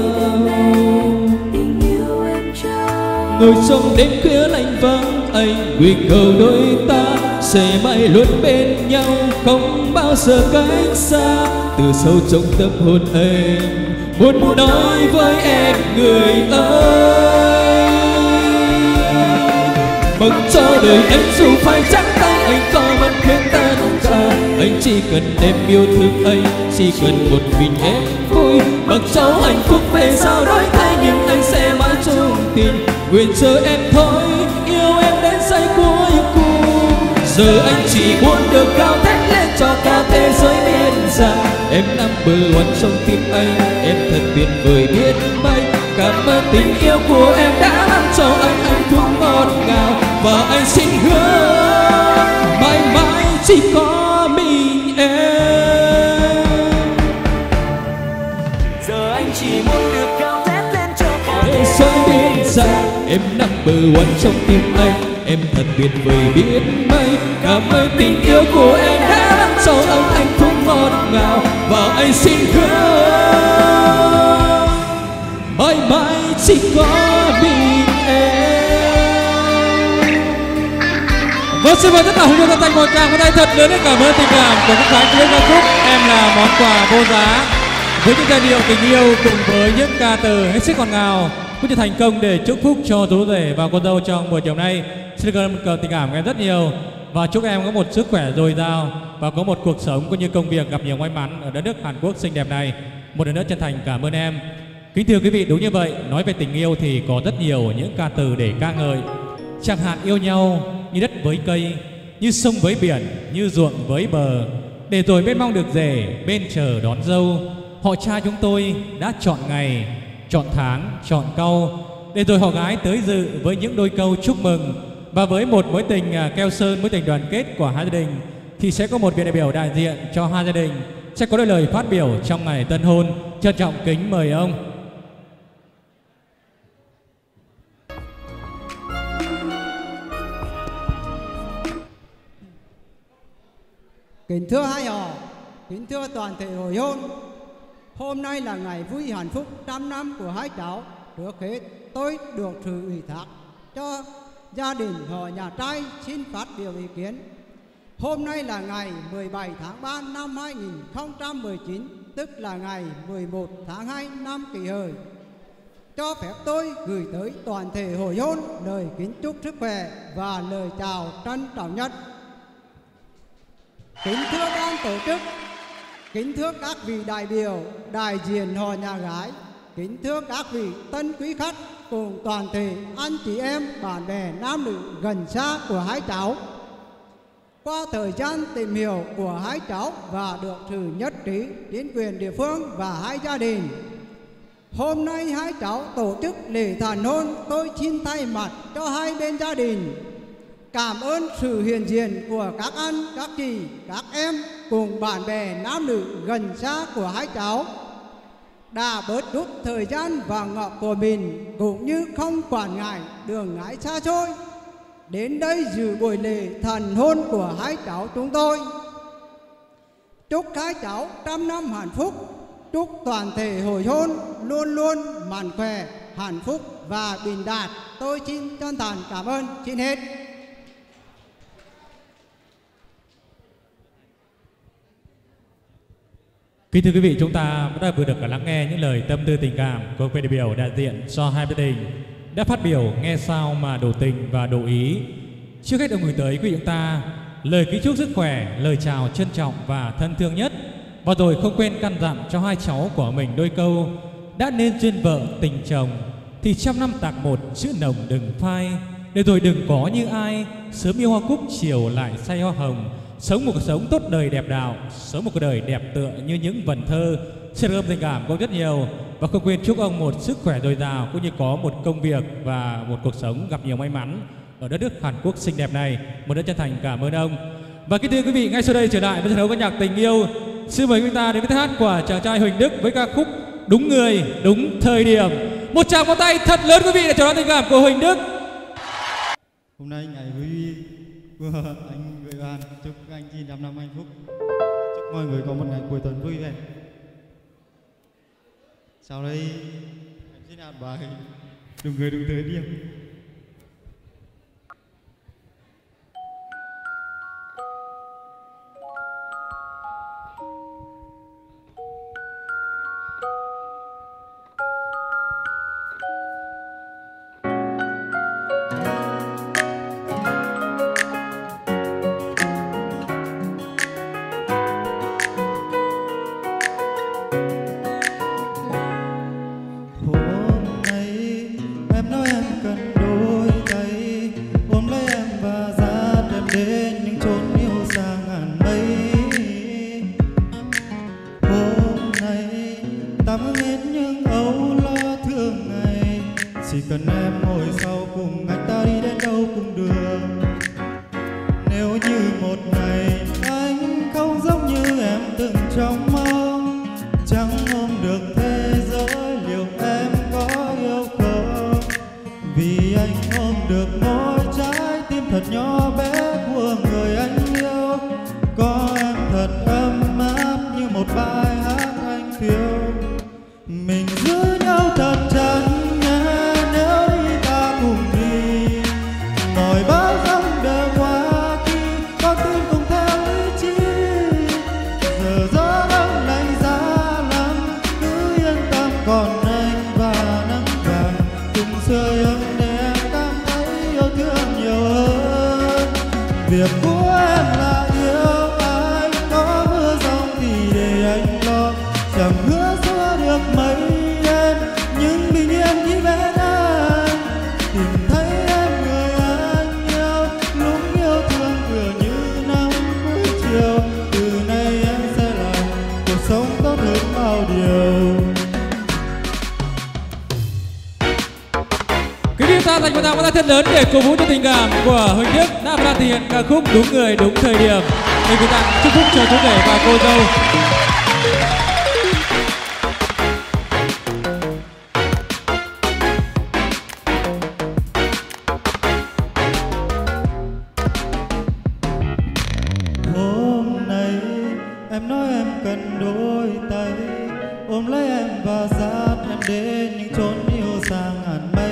Ngồi trong đêm khuya lạnh vắng, anh nguyện cầu đôi ta sẽ mãi luôn bên nhau, không bao giờ cách xa. Từ sâu trong tâm hồn anh muốn nói với em người ơi, mặc cho đời em dù phải trắng tay, anh có mất hết tất cả. Anh chỉ cần em yêu thương anh, chỉ cần một mình em vui. Mặc cho hạnh phúc về sau đổi thay, nhưng anh sẽ mãi chung tình, nguyện chờ em thôi, yêu em đến giây cuối cùng. Giờ anh chỉ muốn được cao thét lên cho cả thế giới biết rằng em number one trong tim anh, em thật tuyệt vời biết mấy. Cảm ơn tình yêu của em đã mang cho anh hạnh phúc ngọt ngào, và anh xin hứa mãi mãi chỉ có mình em. Giờ anh chỉ muốn được cao thét lên cho cả thế giới biết rằng em number one trong tim anh, em thật tuyệt vời biết mấy. Cảm ơn tình yêu của em đã mang cho anh hạnh phúc ngọt ngào, và anh xin hứa mãi mãi chỉ có mình em. Vâng, xin mời tất cả hùng viên thành một tràng một tay thật lớn để cảm ơn tình cảm của các khán thính ca khúc Em Là Món Quà Vô Giá, với những giai điệu tình yêu cùng với những ca từ hết sức ngọt ngào, cũng như thành công để chúc phúc cho chú rể và cô dâu trong buổi chiều nay. Xin cảm ơn tình cảm của em rất nhiều, và chúc em có một sức khỏe dồi dào và có một cuộc sống cũng như công việc gặp nhiều may mắn ở đất nước Hàn Quốc xinh đẹp này. Một lần nữa chân thành cảm ơn em. Kính thưa quý vị, đúng như vậy, nói về tình yêu thì có rất nhiều những ca từ để ca ngợi. Chẳng hạn yêu nhau như đất với cây, như sông với biển, như ruộng với bờ, để rồi bên mong được rể, bên chờ đón dâu. Họ trai chúng tôi đã chọn ngày, chọn tháng, chọn câu, để rồi họ gái tới dự với những đôi câu chúc mừng. Và với một mối tình keo sơn, mối tình đoàn kết của hai gia đình, thì sẽ có một vị đại biểu đại diện cho hai gia đình sẽ có đôi lời phát biểu trong ngày tân hôn. Trân trọng kính mời ông. Kính thưa hai họ, kính thưa toàn thể hội hôn, hôm nay là ngày vui hạnh phúc trăm năm của hai cháu. Trước hết tôi được sự ủy thác cho gia đình họ nhà trai xin phát biểu ý kiến. Hôm nay là ngày mười bảy tháng ba năm hai nghìn không trăm mười chín, tức là ngày mười một tháng hai năm Kỷ Hợi. Cho phép tôi gửi tới toàn thể hội hôn lời kính chúc sức khỏe và lời chào trân trọng nhất. Kính thưa ban tổ chức, kính thưa các vị đại biểu đại diện họ nhà gái, kính thưa các vị tân quý khách cùng toàn thể anh chị em bạn bè nam nữ gần xa của hai cháu. Qua thời gian tìm hiểu của hai cháu và được sự nhất trí chính quyền địa phương và hai gia đình, hôm nay hai cháu tổ chức lễ thành hôn. Tôi xin thay mặt cho hai bên gia đình cảm ơn sự hiện diện của các anh, các chị, các em cùng bạn bè nam nữ gần xa của hai cháu đã bớt rút thời gian vàng ngọc của mình, cũng như không quản ngại đường ngại xa xôi đến đây dự buổi lễ thành hôn của hai cháu chúng tôi. Chúc hai cháu trăm năm hạnh phúc, chúc toàn thể hội hôn luôn luôn mạnh khỏe, hạnh phúc và bình đạt. Tôi xin chân thành cảm ơn. Xin hết. Kính thưa quý vị, chúng ta đã vừa được lắng nghe những lời tâm tư tình cảm của vị đại biểu đại diện cho hai gia đình đã phát biểu nghe sao mà đủ tình và đủ ý. Trước hết được gửi tới quý vị chúng ta lời kính chúc sức khỏe, lời chào trân trọng và thân thương nhất, và rồi không quên căn dặn cho hai cháu của mình đôi câu: đã nên duyên vợ tình chồng thì trăm năm tạc một chữ nồng đừng phai, để rồi đừng có như ai sớm yêu hoa cúc chiều lại say hoa hồng. Sống một cuộc sống tốt đời đẹp đạo, sống một cuộc đời đẹp tựa như những vần thơ. Xin cảm ơn tình cảm của ông rất nhiều, và không quên chúc ông một sức khỏe dồi dào cũng như có một công việc và một cuộc sống gặp nhiều may mắn ở đất nước Hàn Quốc xinh đẹp này. Một lần chân thành cảm ơn ông. Và kính thưa quý vị, ngay sau đây trở lại với sân khấu ca nhạc tình yêu, xin mời chúng ta đến với tiếng hát của chàng trai Huỳnh Đức với ca khúc Đúng Người Đúng Thời Điểm. Một tràng pháo tay thật lớn quý vị để chào đón tình cảm của Huỳnh Đức. Hôm nay ngày vui của anh gửi bàn chúc anh chị trăm năm hạnh phúc, chúc mọi người có một ngày cuối tuần vui vẻ. Sau đây em xin hát bài Đúng Người Đúng Thời Điểm. Chỉ cần em ngồi sau cùng anh ta đi đến đâu cũng được. Nếu như một ngày anh không giống như em từng trong mong, chẳng ôm được thế giới, liệu em có yêu không? Vì anh ôm được mỗi trái tim thật nhỏ bé của người anh yêu. Có em thật ấm áp như một bài hát anh phiêu. Mình giữ nhau thật chặt nhé, nếu đi ta cùng đi. Mọi bão giông đều qua khi con tim cùng theo ý chí. Giờ gió đông lạnh giá lắm, cứ yên tâm còn anh và nắng vàng cùng sưởi ấm để em cảm thấy yêu thương nhiều hơn. Việc của em là yêu anh, có mưa giông thì để anh lo, chẳng hứa xóa được mấy đêm, nhưng bình yên khi bên anh tìm thấy em người anh yêu. Lúc yêu thương vừa như nắng cuối chiều, từ nay em sẽ làm cuộc sống tốt hơn bao điều. Quý vị ta dành một tràng pháo tay thật lớn để cổ vũ cho tình cảm của Huỳnh Đức đã và thể hiện ca khúc Đúng Người Đúng Thời Điểm. Mình gửi tặng chúc phúc cho chú rể và cô dâu. Hôm nay em nói em cần đôi tay, ôm lấy em và dắt em đến những chốn yêu xa ngàn mây.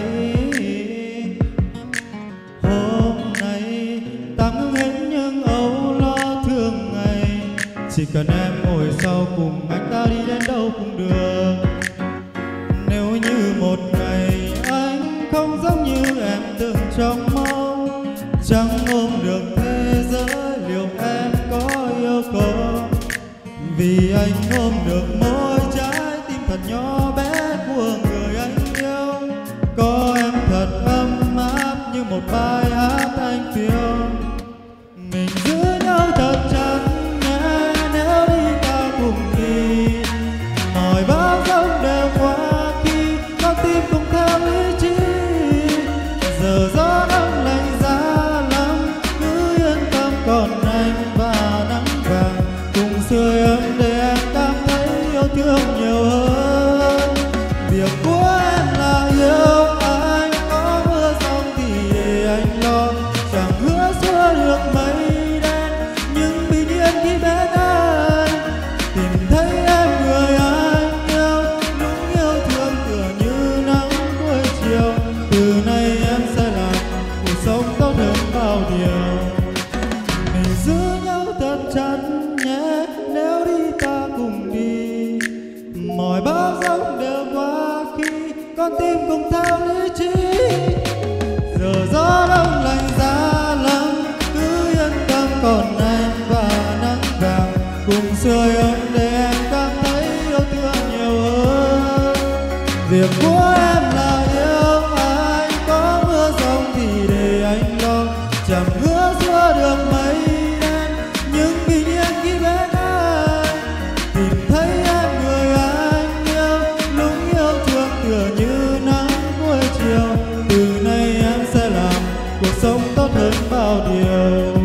Hôm nay ta ngưng hết những âu lo thường ngày, chỉ cần em ngồi sau cùng anh ta đi đến đâu cũng được. Nếu như một ngày anh không giống như em từng trong mong, chẳng ôm được thế giới, liệu em có yêu không? Vì anh ôm được mỗi trái tim thật nhỏ bé của người anh yêu. Có em thật ấm áp như một bài hát anh phiêu. Mình giữ nhau thật chặt nhé, nếu đi ta cùng đi. Mọi bão giông đều qua khi con tim cùng theo ý chí. Giờ gió đông lạnh giá lắm, cứ yên tâm còn anh và nắng vàng cùng sưởi ấm để em cảm thấy yêu thương nhiều hơn. Việc của em là yêu anh, có mưa giông thì để anh lo, chẳng hứa xóa được mấy đêm, nhưng bình yên khi bên anh tìm thấy em người anh yêu. Lúc yêu thương tựa như nắng cuối chiều, từ nay em sẽ làm cuộc sống tốt hơn bao điều. Mình giữ nhau thật chặt nhé, nếu đi ta cùng đi. Mọi bão giông đều qua khi con tim cùng theo lý trí. Giờ gió đông lạnh giá lắm, cứ yên tâm còn anh và nắng vàng cùng sưởi ấm để em cảm thấy yêu thương nhiều hơn. Việc của em là yêu anh, có mưa giông thì để anh lo, chẳng hứa xóa được mấy đêm, nhưng bình yên khi bên anh tìm thấy em người anh yêu. Lúc yêu thương tựa như nắng cuối chiều, từ nay em sẽ làm cuộc sống tốt hơn bao điều.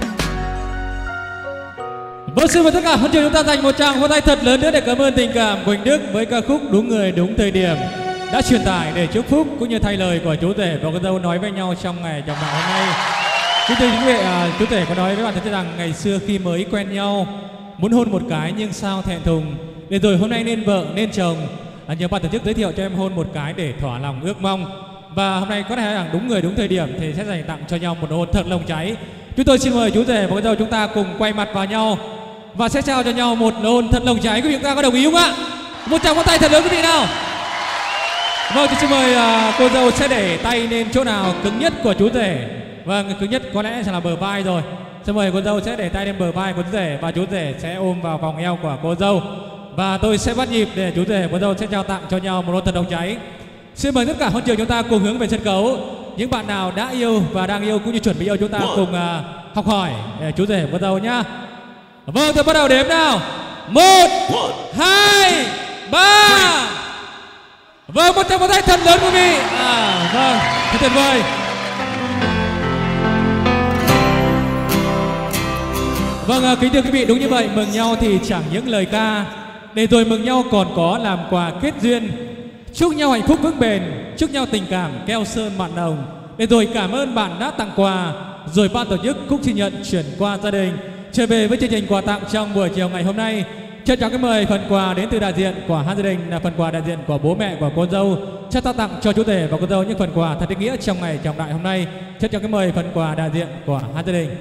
Vâng, xin mời tất cả hân trường chúng ta dành một tràng pháo tay thật lớn nữa để cảm ơn tình cảm của Huỳnh Đức với ca khúc Đúng Người Đúng Thời Điểm đã truyền tải để chúc phúc cũng như thay lời của chú rể và cô dâu nói với nhau trong ngày trọng đại hôm nay. Kính thưa quý vị, à, chú rể có nói với bạn thật rằng ngày xưa khi mới quen nhau muốn hôn một cái nhưng sao thẹn thùng. Để rồi hôm nay nên vợ nên chồng, à, nhờ ban tổ chức giới thiệu cho em hôn một cái để thỏa lòng ước mong. Và hôm nay có thể rằng đúng người đúng thời điểm thì sẽ dành tặng cho nhau một hôn thật nồng cháy. Chúng tôi xin mời chú rể và cô dâu chúng ta cùng quay mặt vào nhau và sẽ trao cho nhau một hôn thật nồng cháy. Quý vị chúng ta có đồng ý không ạ? Một tràng pháo tay thật lớn quý vị nào. Vâng, xin mời uh, cô dâu sẽ để tay lên chỗ nào cứng nhất của chú rể. Vâng, cứng nhất có lẽ sẽ là bờ vai rồi. Xin mời cô dâu sẽ để tay lên bờ vai của chú rể và chú rể sẽ ôm vào vòng eo của cô dâu. Và tôi sẽ bắt nhịp để chú rể và cô dâu sẽ trao tặng cho nhau một hôn thật nồng cháy. Xin mời tất cả hôn trường chúng ta cùng hướng về sân khấu. Những bạn nào đã yêu và đang yêu cũng như chuẩn bị yêu chúng ta cùng uh, học hỏi để chú rể và cô dâu nhá. Vâng, tôi bắt đầu đếm nào. Một, hai, ba. Vâng, một tràng pháo tay thật lớn quý vị. À, vâng, thật tuyệt vời. Vâng, kính thưa quý vị, đúng như vậy, mừng nhau thì chẳng những lời ca, để rồi mừng nhau còn có làm quà kết duyên. Chúc nhau hạnh phúc vững bền, chúc nhau tình cảm keo sơn mặn nồng. Để rồi cảm ơn bạn đã tặng quà, rồi ban tổ chức cũng xin nhận chuyển qua gia đình. Trở về với chương trình quà tặng trong buổi chiều ngày hôm nay, trân trọng kính mời phần quà đến từ đại diện của hai gia đình là phần quà đại diện của bố mẹ của cô dâu sẽ trao tặng cho chú rể và cô dâu những phần quà thật ý nghĩa trong ngày trọng đại hôm nay. Trân trọng kính mời phần quà đại diện của hai gia đình.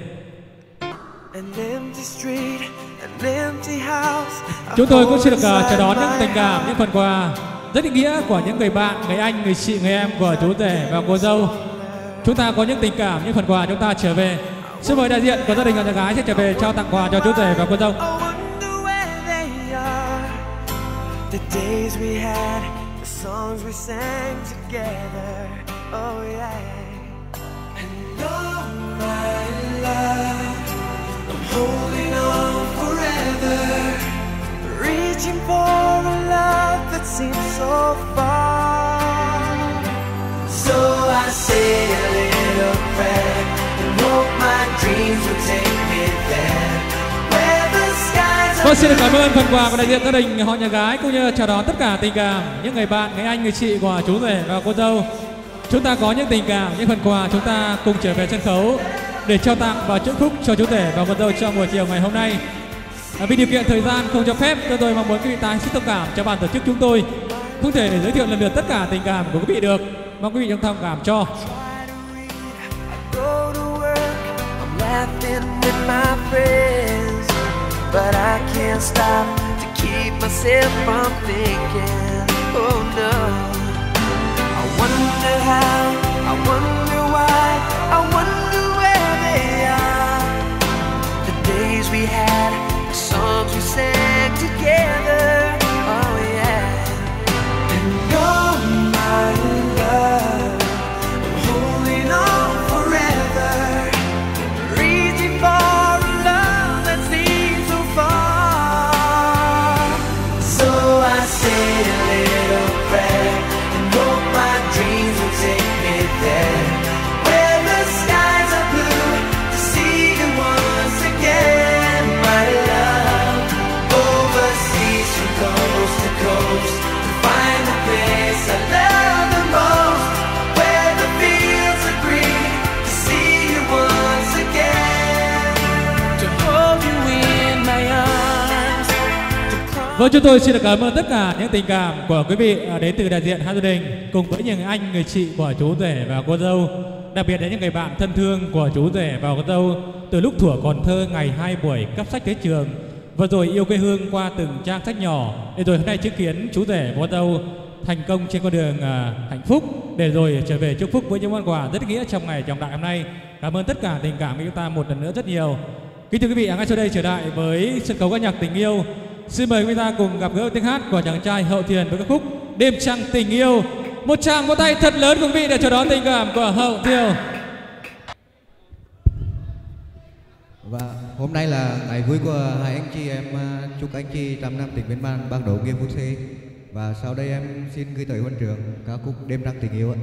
Chúng tôi cũng xin được uh, chào đón những tình cảm, những phần quà rất ý nghĩa của những người bạn, người anh, người chị, người em của chú rể và cô dâu. Chúng ta có những tình cảm, những phần quà chúng ta trở về. Xin mời đại diện của gia đình và nhà gái sẽ trở về trao tặng quà cho chú rể và cô dâu. The days we had, the songs we sang together, oh yeah. And oh my love, I'm holding on forever, reaching for a love that seems so far. So I say a little prayer and hope my dreams will take me there. Vâng, xin được cảm ơn phần quà của đại diện gia đình họ nhà gái cũng như chào đón tất cả tình cảm những người bạn, người anh, người chị của chú rể và cô dâu. Chúng ta có những tình cảm, những phần quà chúng ta cùng trở về sân khấu để trao tặng và chúc phúc cho chú rể và cô dâu trong buổi chiều ngày hôm nay. À, vì điều kiện thời gian không cho phép, tôi tôi mong muốn quý vị ta hết thông cảm cho ban tổ chức chúng tôi không thể để giới thiệu lần lượt tất cả tình cảm của quý vị được. Mong quý vị thông cảm cho. But I can't stop to keep myself from thinking, oh no. I wonder how, I wonder why, I wonder where they are. The days we had, the songs we sang together, oh yeah. And oh my love, I'm holding on forever, reaching for Vâng, chúng tôi xin được cảm ơn tất cả những tình cảm của quý vị đến từ đại diện hai gia đình cùng với những anh, người chị của chú rể và cô dâu, đặc biệt là những người bạn thân thương của chú rể và cô dâu từ lúc thuở còn thơ ngày hai buổi cấp sách tới trường, và rồi yêu quê hương qua từng trang sách nhỏ, để rồi hôm nay chứng kiến chú rể và cô dâu thành công trên con đường uh, hạnh phúc, để rồi trở về chúc phúc với những món quà rất ý nghĩa trong ngày trọng đại hôm nay. Cảm ơn tất cả tình cảm của chúng ta một lần nữa rất nhiều. Kính thưa quý vị, ngay sau đây trở lại với sân khấu ca nhạc tình yêu. Xin mời quý vị ta cùng gặp gỡ tiếng hát của chàng trai Hậu Thiền với ca khúc Đêm Trăng Tình Yêu. Một tràng vỗ tay thật lớn của quý vị để chào đón tình cảm của Hậu Thiền. Và hôm nay là ngày vui của hai anh chị em, chúc anh chị trăm năm tình viên man ban đầu nghiêm phúc xê. Và sau đây em xin gửi tới huân trường ca khúc Đêm Trăng Tình Yêu ạ.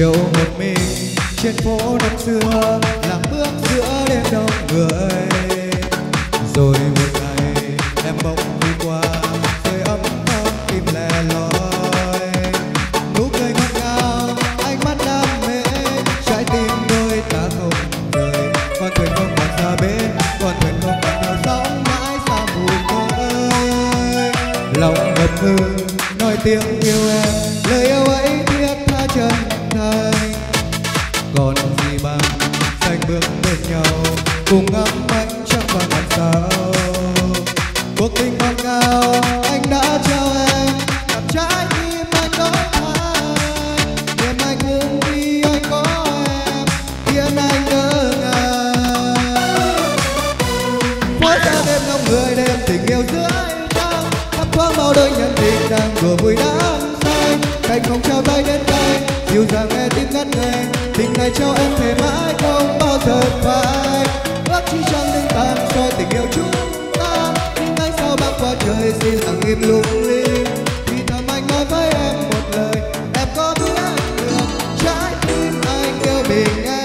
chiều một mình trên phố năm xưa lạc bước giữa đêm đông người. Rồi một ngày em bỗng đi qua rơi ấm ấm tim lẻ loi. Nụ cười ngọt ngào ánh mắt đam mê trái tim đôi ta không rời. Con thuyền không còn xa bên, con thuyền không còn theo sóng mãi xa mù khơi. Lòng ngập ngừng nói tiếng yêu em, lời yêu ấy thiết tha chân thành. Còn gì bằng xanh bước bên nhau cùng ngắm ánh trăng và ngàn sao. Cuộc tình ngọt ngào anh đã trao em, làm trái tim anh đổi thay. Niềm anh cũng vì anh có em khiến anh ngỡ ngàng. Phối ra đêm ngóng người đêm tình yêu dưới trăng, thắp thoáng bao đôi nhân tình đang vừa vui đắm say. Cánh không trao tay đến tay dịu dàng nghe tim ngất ngây. Tình này cho em thề mãi không bao giờ phai. Ước chỉ trăng đêm tàn soi tình yêu chúng ta. Nhưng ngay sau băng qua trời xin lặng im lung linh. Thì thầm anh nói với em một lời, em có biết được trái tim anh yêu bình an.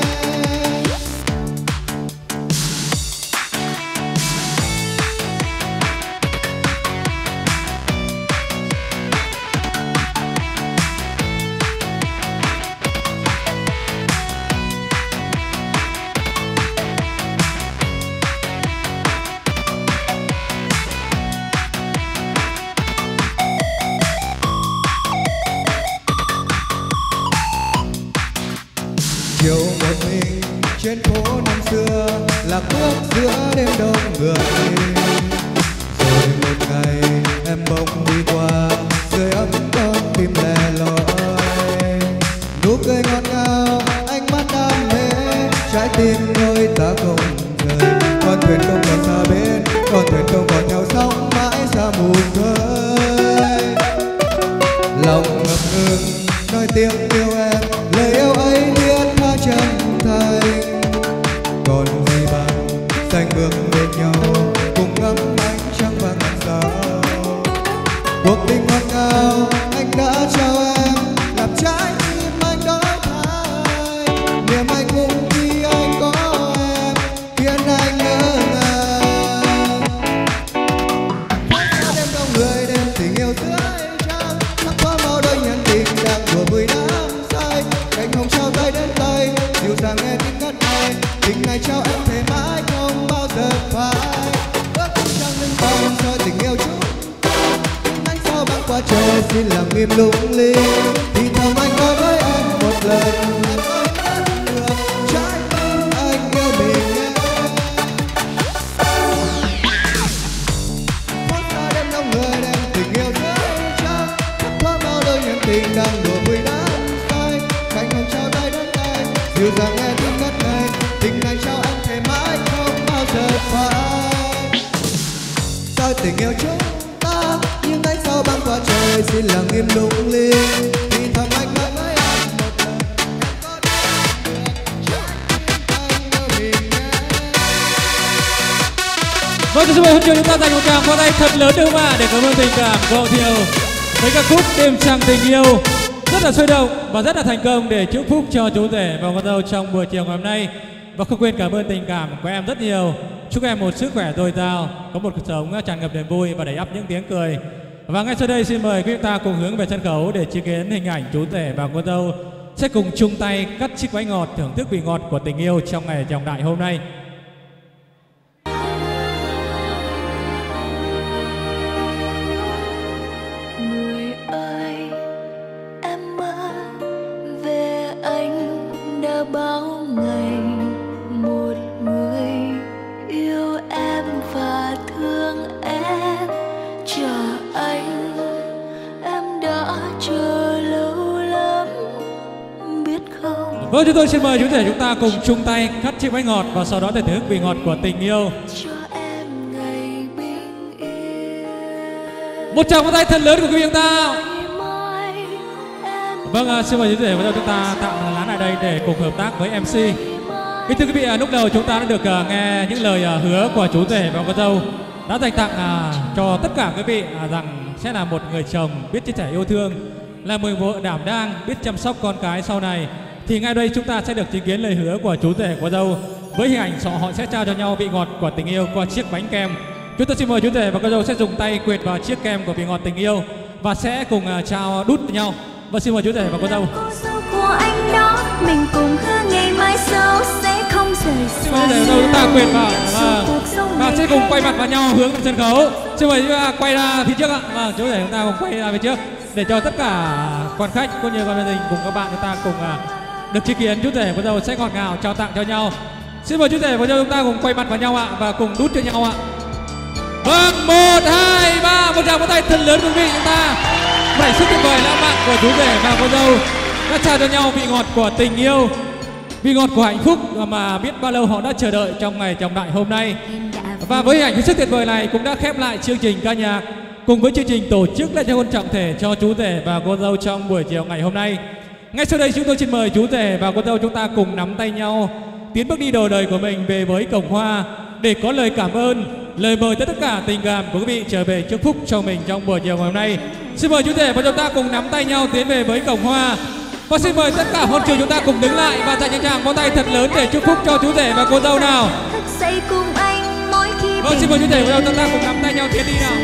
Chiều một mình trên phố năm xưa lạc bước giữa đêm đông người. Rồi một ngày em bỗng đi qua rơi ấm con tim lẻ loi. Nụ cười ngọt ngào ánh mắt đam mê trái tim đôi ta không rời. Con thuyền không còn xa bên, con thuyền không còn theo sóng mãi xa mù khơi. Lòng ngập ngừng nói tiếng yêu em, lời yêu ấy thiết tha chân thành. Còn gì bằng xanh bước bên nhau cùng ngắm ánh trăng và ngàn sao. Cuộc tình ngọt ngào anh đã trao em, làm trái tim anh đổi thay. Niềm anh cũng vì anh có em khiến anh ngỡ ngàng. Qua đêm đông người đêm tình yêu dưới trăng, thắp thoáng bao đôi nhân tình đang đùa vui đắm say. Cánh hồng trao tay đến tay dịu dàng nghe tiếng ngất ngây. Tình này trao em thề mãi không bao giờ phai. Ước chỉ trăng đêm tàn soi tình yêu chúng ta. Ánh sao băng qua trời xin lặng im lung linh. Thì thầm anh nói với em một lời, em có biết được trái tim anh yêu bình an. Phút xa đêm đông người đêm tình yêu dưới trăng, thắp thoáng bao đôi nhân tình đang đùa vui đắm say. Cánh hồng trao tay đến tay dịu dàng nghe tiếng ngất ngây. Tình này trao em thề mãi không bao giờ phai. Soi tình yêu chúng ta nhưng ánh sao băng qua trời xin lặng im lung linh. Thì thầm anh nói với em một lời, em có biết được trái tim anh yêu bình an. Vâng, xin mời huấn trường chúng ta dành một tràng pháo tay thật lớn được không ạ, để cảm ơn tình cảm của Hậu Thiều với ca khúc Đêm Trăng Tình Yêu rất là sôi động và rất là thành công để chúc phúc cho chú rể và con dâu trong buổi chiều ngày hôm nay. Và không quên cảm ơn tình cảm của em rất nhiều. Chúc em một sức khỏe dồi dào, có một cuộc sống tràn ngập niềm vui và đầy ắp những tiếng cười. Và ngay sau đây xin mời quý chúng ta cùng hướng về sân khấu để chứng kiến hình ảnh chú rể và con dâu sẽ cùng chung tay cắt chiếc bánh ngọt thưởng thức vị ngọt của tình yêu trong ngày trọng đại hôm nay. Người ơi, em mơ về anh đã bao ngày. Một người yêu em và thương em, chờ anh em đã chờ lâu lắm biết không. Vâng, chúng tôi xin mời chú rể chúng ta cùng chung tay cắt chiếc bánh ngọt và sau đó để thưởng thức vị ngọt của tình yêu. Một tràng pháo tay thật lớn của quý vị chúng ta. Vâng, xin mời chú rể và chúng ta tạm lán lại đây để cùng hợp tác với em xê. Kính thưa quý vị, lúc đầu chúng ta đã được uh, nghe những lời uh, hứa của chú rể và con dâu đã dành tặng uh, cho tất cả quý vị uh, rằng sẽ là một người chồng biết chia sẻ yêu thương là người vợ đảm đang biết chăm sóc con cái sau này. Thì ngay đây chúng ta sẽ được chứng kiến lời hứa của chú rể cô dâu với hình ảnh họ họ sẽ trao cho nhau vị ngọt của tình yêu qua chiếc bánh kem. Chúng ta xin mời chú rể và cô dâu sẽ dùng tay quệt vào chiếc kem của vị ngọt tình yêu và sẽ cùng uh, trao đút với nhau. Và xin mời chú rể và cô dâu. Của anh đó mình cùng hứa ngày mai sau sẽ không rời xa. Xin mời chú rể và cô dâu chúng ta quệt vào và, và sẽ cùng quay mặt vào nhau hướng lên sân khấu. Xin mời chúng ta quay ra phía trước ạ. Và chú rể chúng ta cùng quay ra phía trước để cho tất cả quan khách cũng như quan gia đình cùng các bạn chúng ta cùng uh, được chứng kiến chú rể và cô dâu sẽ ngọt ngào trao tặng cho nhau. Xin mời chú rể và cô dâu chúng ta cùng quay mặt vào nhau ạ và cùng đút cho nhau ạ. Vâng, một, hai, ba, một tràng vỗ tay thật lớn quý vị chúng ta. Bảy sức tuyệt vời lãng mạn của chú rể và cô dâu đã trao cho nhau vị ngọt của tình yêu, vị ngọt của hạnh phúc mà biết bao lâu họ đã chờ đợi trong ngày trọng đại hôm nay. Và với hình ảnh sức tuyệt vời này cũng đã khép lại chương trình ca nhạc cùng với chương trình tổ chức lễ tân hôn trọng thể cho chú rể và cô dâu trong buổi chiều ngày hôm nay. Ngay sau đây chúng tôi xin mời chú rể và cô dâu chúng ta cùng nắm tay nhau tiến bước đi đầu đời của mình về với cổng hoa để có lời cảm ơn, lời mời tới tất cả tình cảm của quý vị trở về chúc phúc cho mình trong buổi chiều ngày hôm nay. Xin mời chú rể và chúng ta cùng nắm tay nhau tiến về với cổng hoa. Và xin mời tất cả hôn trường chúng ta cùng đứng lại và dành những tràng vỗ tay thật lớn để chúc phúc cho chú rể và cô dâu nào. Dậy cùng anh mỗi khi vâng, xin mời chú rể và chúng ta cùng nắm tay nhau tiến đi nào.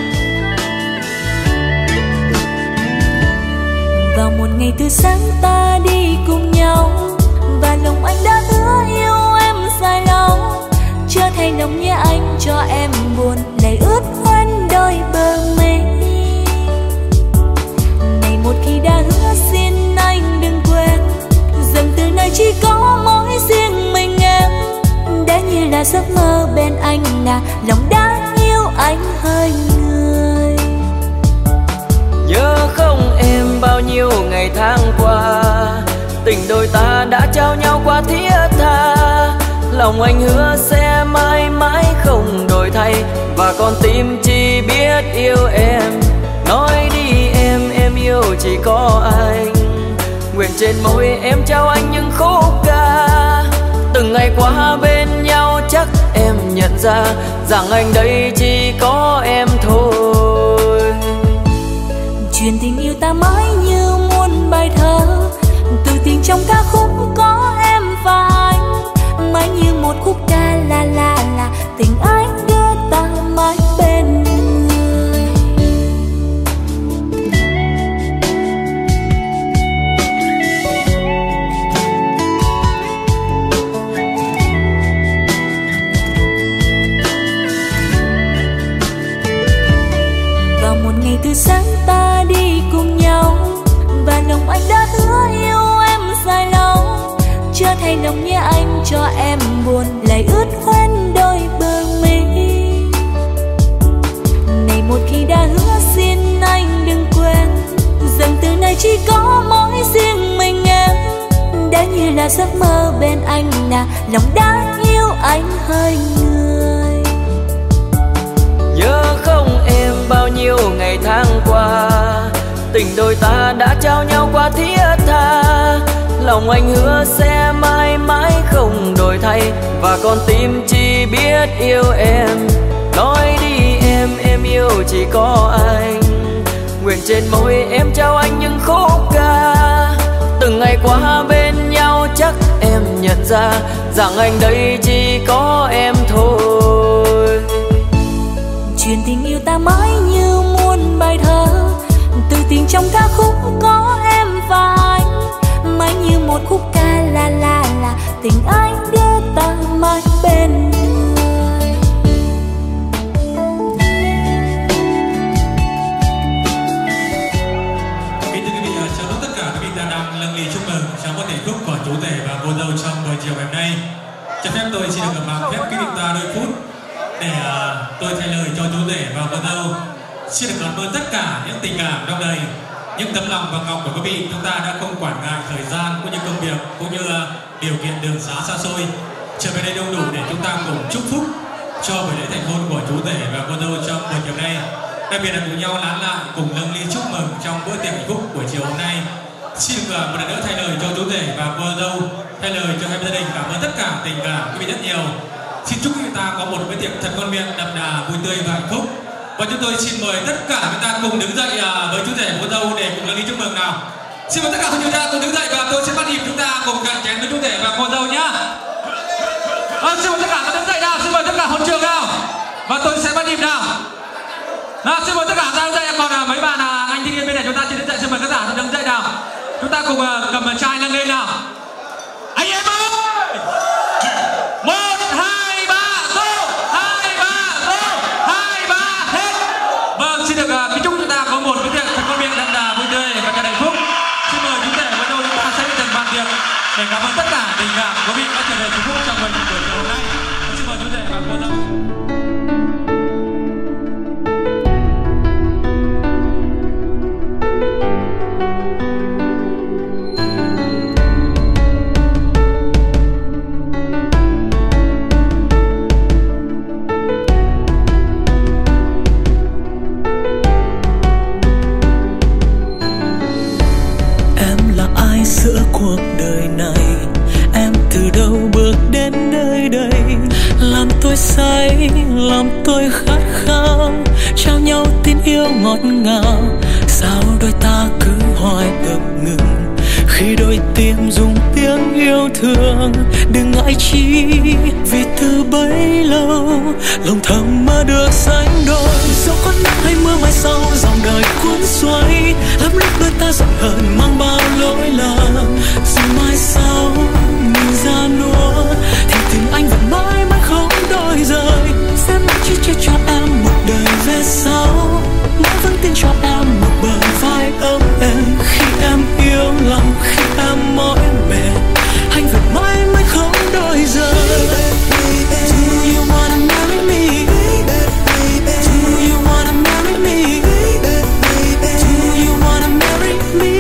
Vào một ngày tươi sáng ta đi cùng nhau và lòng anh đã hứa yêu em dài lâu. Chưa thay lòng nhé anh cho em buồn lệ ướt hoen đôi bờ mi. Này một khi đã hứa xin anh đừng quên rằng từ nay chỉ có mỗi riêng mình em. Đã như là giấc mơ bên anh là lòng đã yêu anh hơi người. Nhớ không em bao nhiêu ngày tháng qua, tình đôi ta đã trao nhau qua thiết tha. Lòng anh hứa sẽ mãi mãi không đổi thay và con tim chỉ biết yêu em. Nói đi em, em yêu chỉ có anh. Nguyện trên môi em trao anh những khúc ca. Từng ngày qua bên nhau chắc em nhận ra rằng anh đây chỉ có em thôi. Chuyện tình yêu ta mãi như muôn bài thơ, từ tình trong ca khúc có em và anh. Mãi như một khúc ca la la la, tình anh đưa ta mãi bên người. Vào một ngày tươi sáng ta đi cùng nhau và lòng anh đã hứa yêu em dài lâu. Chưa thay lòng nhé anh cho em buồn lại ướt hoen đôi bờ mi. Này một khi đã hứa xin anh đừng quên rằng từ nay chỉ có mỗi riêng mình em. Đã như là giấc mơ bên anh là lòng đã yêu anh hơi người. Nhớ không em bao nhiêu ngày tháng qua, tình đôi ta đã trao nhau qua thiết tha. Lòng anh hứa sẽ mãi mãi không đổi thay và con tim chỉ biết yêu em. Nói đi em, em yêu chỉ có anh. Nguyện trên môi em trao anh những khúc ca. Từng ngày qua bên nhau chắc em nhận ra rằng anh đây chỉ có em thôi. Chuyện tình yêu ta mãi như muôn bài thơ, từ tình trong ca khúc có em và anh. Mãi như một khúc ca la la la, tình anh đưa ta mãi bên người. Kính thưa quý vị, chào đón tất cả quý vị ta đang nâng ly chúc mừng trong buổi hạnh phúc của chú rể và cô dâu trong buổi chiều ngày hôm nay. Cho phép tôi xin được cầm phép quý vị ta đôi phút để uh, tôi thay lời cho chú rể và cô dâu. Xin được cảm ơn tất cả những tình cảm trong đời, những tấm lòng và ngọc của quý vị. Chúng ta đã không quản ngại thời gian cũng như công việc cũng như uh, điều kiện đường xá xa xôi trở về đây đông đủ để chúng ta cùng chúc phúc cho buổi lễ thành hôn của chú rể và cô dâu trong buổi chiều nay. Đặc biệt là cùng nhau nán lại cùng nâng ly chúc mừng trong bữa tiệc hạnh phúc buổi chiều hôm nay. Xin được uh, một lần nữa thay lời cho chú rể và cô dâu, thay lời cho hai gia đình cảm ơn tất cả tình cảm quý vị rất nhiều. Xin chúc quý vị ta có một bữa tiệc thật ngon miệng, đậm đà, vui tươi và hạnh phúc. Và chúng tôi xin mời tất cả chúng ta cùng đứng dậy với chú rể cô dâu để cùng đăng ký chúc mừng nào. Xin mời tất cả chúng ta cùng đứng dậy và tôi sẽ bắt nhịp chúng ta cùng cạn chén với chú rể và cô dâu nhá. À, xin mời tất cả ta đứng dậy nào, xin mời tất cả hôn trường nào và tôi sẽ bắt nhịp nào. Nào, xin mời tất cả ta đứng dậy, còn mấy bạn anh thanh niên bên này chúng ta chưa đứng dậy, xin mời tất cả đứng dậy nào. Chúng ta cùng cầm chai nâng lên nào. Anh em ơi! Một, hai, ba, go! Hai, ba, go! Hai, ba, hết! Vâng, xin được kính chúc chúng ta có một bữa tiệc thật có miệng thật là vui tươi và thật hạnh phúc. Xin mời chú rể và dâu chúng ta sẽ dần bàn tiệc để cảm ơn tất cả tình cảm quý vị đã trở về Trung Quốc trong buổi chiều hôm nay. Xin mời chú rể và cô dâu. Giữa cuộc đời này em từ đâu bước đến nơi đây, làm tôi say, làm tôi khát khao, trao nhau tin yêu ngọt ngào. Sao đôi ta cứ hoài ngập ngừng khi đôi tim dùng tiếng yêu thương. Đừng ngại chi vì từ bấy lâu lòng thầm mơ được sánh đôi. Dẫu có nắng hay mưa mai sau dòng đời cuốn xoay, lắm lúc đôi ta giận hờn mang bao lỗi lầm. Rồi mai sau mình ra nua thì tình anh vẫn mãi mãi không đổi rời. Sẽ mãi chỉ chia cho em một đời về sau, mãi vẫn tin cho em một bờ vai ấm êm. Khi em yêu lòng, khi em mỏi mệt, anh vẫn mãi mãi không đổi rời. Do you wanna marry me? Do you wanna marry me? Do you wanna marry me?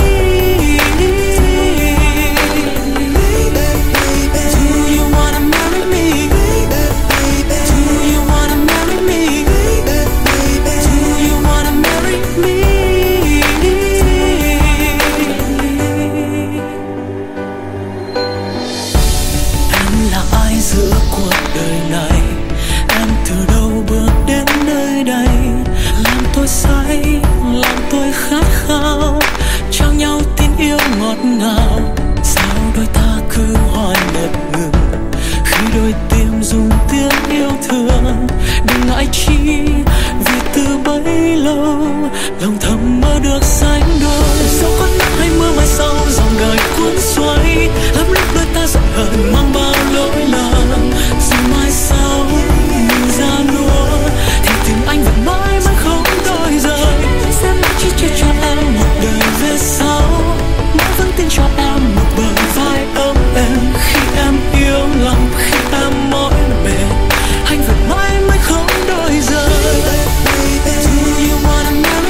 Do you wanna marry me? Do you wanna marry me? Do you wanna marry me? Em là ai giữa cuộc đời này? Em từ đâu bước đến nơi đây? Làm tôi say, làm tôi khát khao, trao nhau tin yêu ngọt ngào. Sao đôi ta cứ hoài ngập ngừng khi đôi tim dùng tiếng yêu thương. Đừng ngại chi vì từ bấy lâu lòng thầm mơ được sánh đôi. Dẫu có nắng hay mưa mai sau dòng đời cuốn xoay, lắm lúc đôi ta giận hờn mang bao lỗi lầm. Rồi mai sau mình ra nua thì tình anh vẫn mãi mãi không đổi rời. Sẽ mãi chỉ chia cho em một đời về sau, mãi vẫn tin cho em một bờ vai ấm êm. Khi em yêu lòng, khi em mỏi mệt, anh vẫn mãi mãi không đổi rời. Do you wanna marry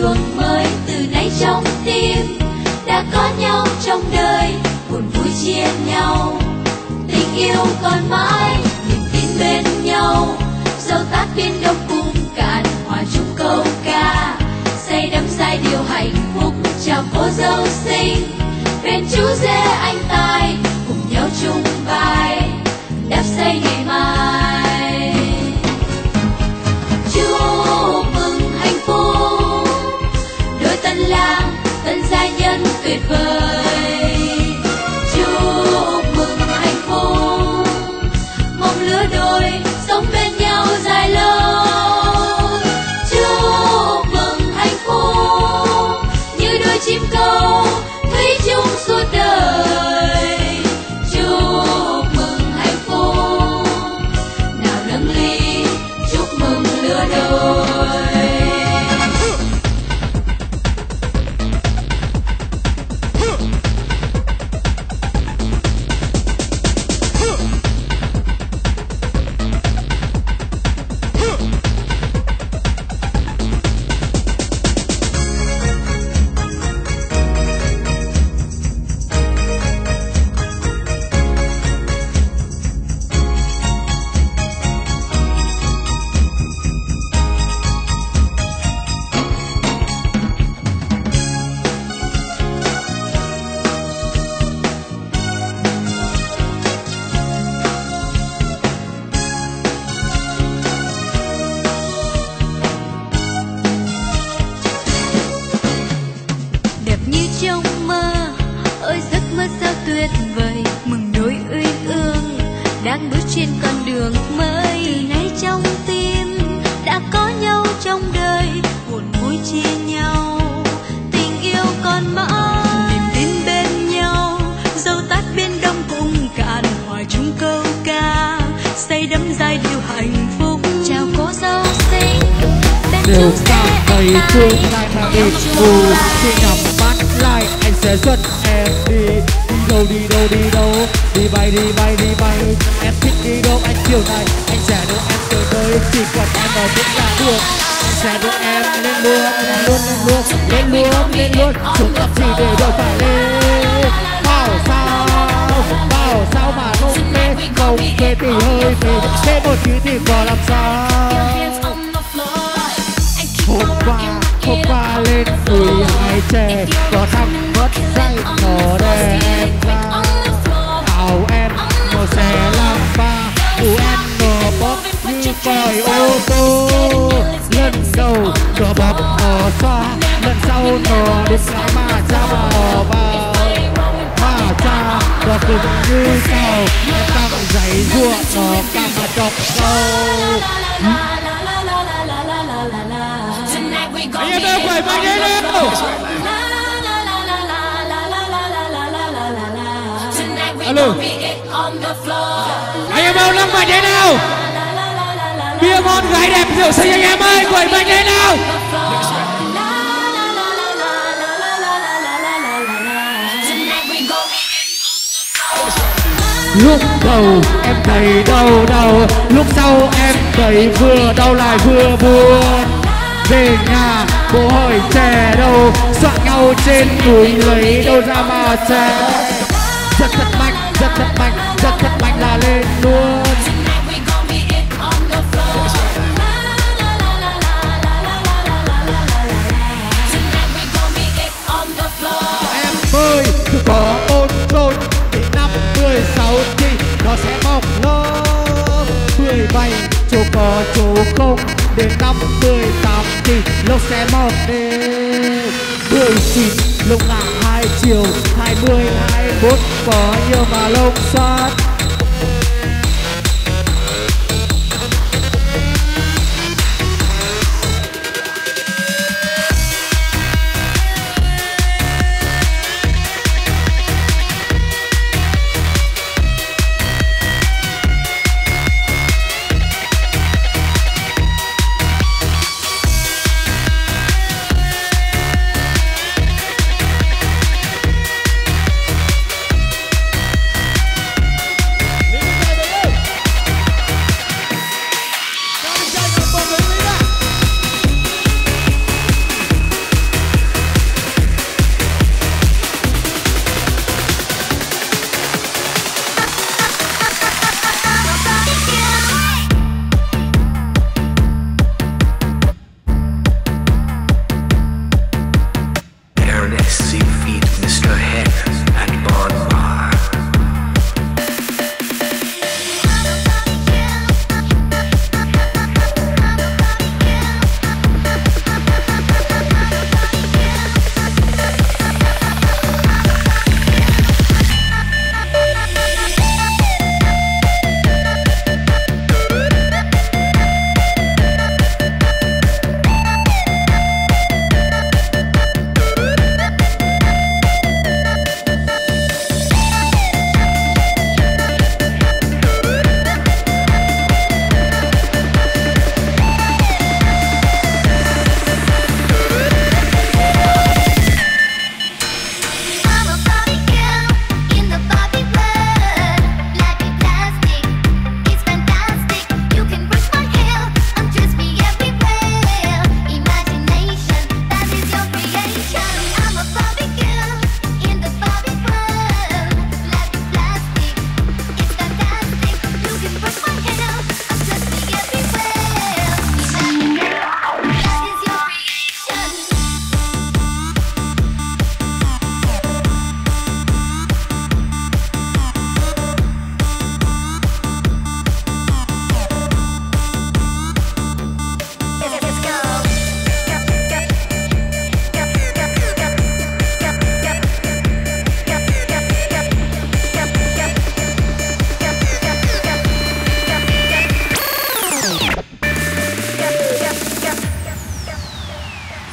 đường mới từ nay trong tim đã có nhau trong đời, buồn vui chia nhau, tình yêu còn mãi, niềm tin bên nhau, dẫu tát biển đông cùng cạn, hòa chung câu ca, say đắm giai điệu hạnh phúc chào cô dâu xinh, bên chú rể anh tài cùng nhau chung vai, đắp xây ngày mai. Chúc mừng hạnh phúc đôi tân lang tân gia nhân tuyệt vời, chúc mừng hạnh phúc mong lứa đôi sống bên nhau dài lâu, chúc mừng hạnh phúc như đôi chim câu thủy chung suốt đời, chúc mừng hạnh phúc nào nâng ly chúc mừng lứa đôi. Đẹp như trong mơ, ôi giấc mơ sao tuyệt vời, mừng đôi uyên ương đang bước trên con đường mới. Từ nay trong tim đã có nhau trong đời, buồn vui chia nhau, tình yêu còn mãi, niềm tin bên nhau, dẫu tát biển đông cùng cạn, hòa chung câu ca, say đắm giai điệu hạnh phúc chào cô dâu xinh. Nếu cảm thấy tương lai mà ít phù thì nhắm mắt lại anh sẽ dẫn em đi. Đi đâu đi đâu đi đâu, đi bay đi bay đi bay. Em thích đi đâu anh chiều này, anh sẽ đưa em tới nơi, chỉ cần em ở bên là được. Anh sẽ đưa em lên luôn, lên luôn, lên luôn, lên luôn, lên luôn. Chúng ta chỉ để rồi phải lên. Bảo sao, bảo sao mà không lên, không về thì hơi về, thế một tí thì có làm sao. Hôm qua, hôm qua lên tuổi hai trẻ, có thằng mất dây nó đè em ra. Áo em màu xe làm ba, của em nó bóp như còi ô tô. Lần đầu nó bóp nó xoa, lần sau nó đứt cái mà ra mò vào. Mà cha nó cũng như sao, em căng giấy ruộng nó căng mà chọc sâu. Anh em ơi, khỏe mạnh lên nào. Alo. Anh em ơi, lăng mạnh thế nào. Bia ngon gái đẹp rượu xinh anh em ơi, khỏe mạnh thế nào. Lúc đầu em thấy đau đầu, lúc sau em thấy vừa đau lại vừa buồn. Về nhà bố hỏi trẻ đâu, soạn nhau trên núi lấy đâu ra mà trẻ. Rất thật mạnh, rất thật mạnh, rất thật mạnh là lên luôn. Em ơi, cứ có ôn đôi, đến năm mười sáu thì nó sẽ mọc lơ. Mười bảy chỗ có chỗ không, đến năm mười tám thì lông sẽ mọc lên. Mười chín lông là hai chiều, hai mươi, hai mươi mốt có nhiều mà lông xoát.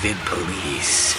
Vid Police.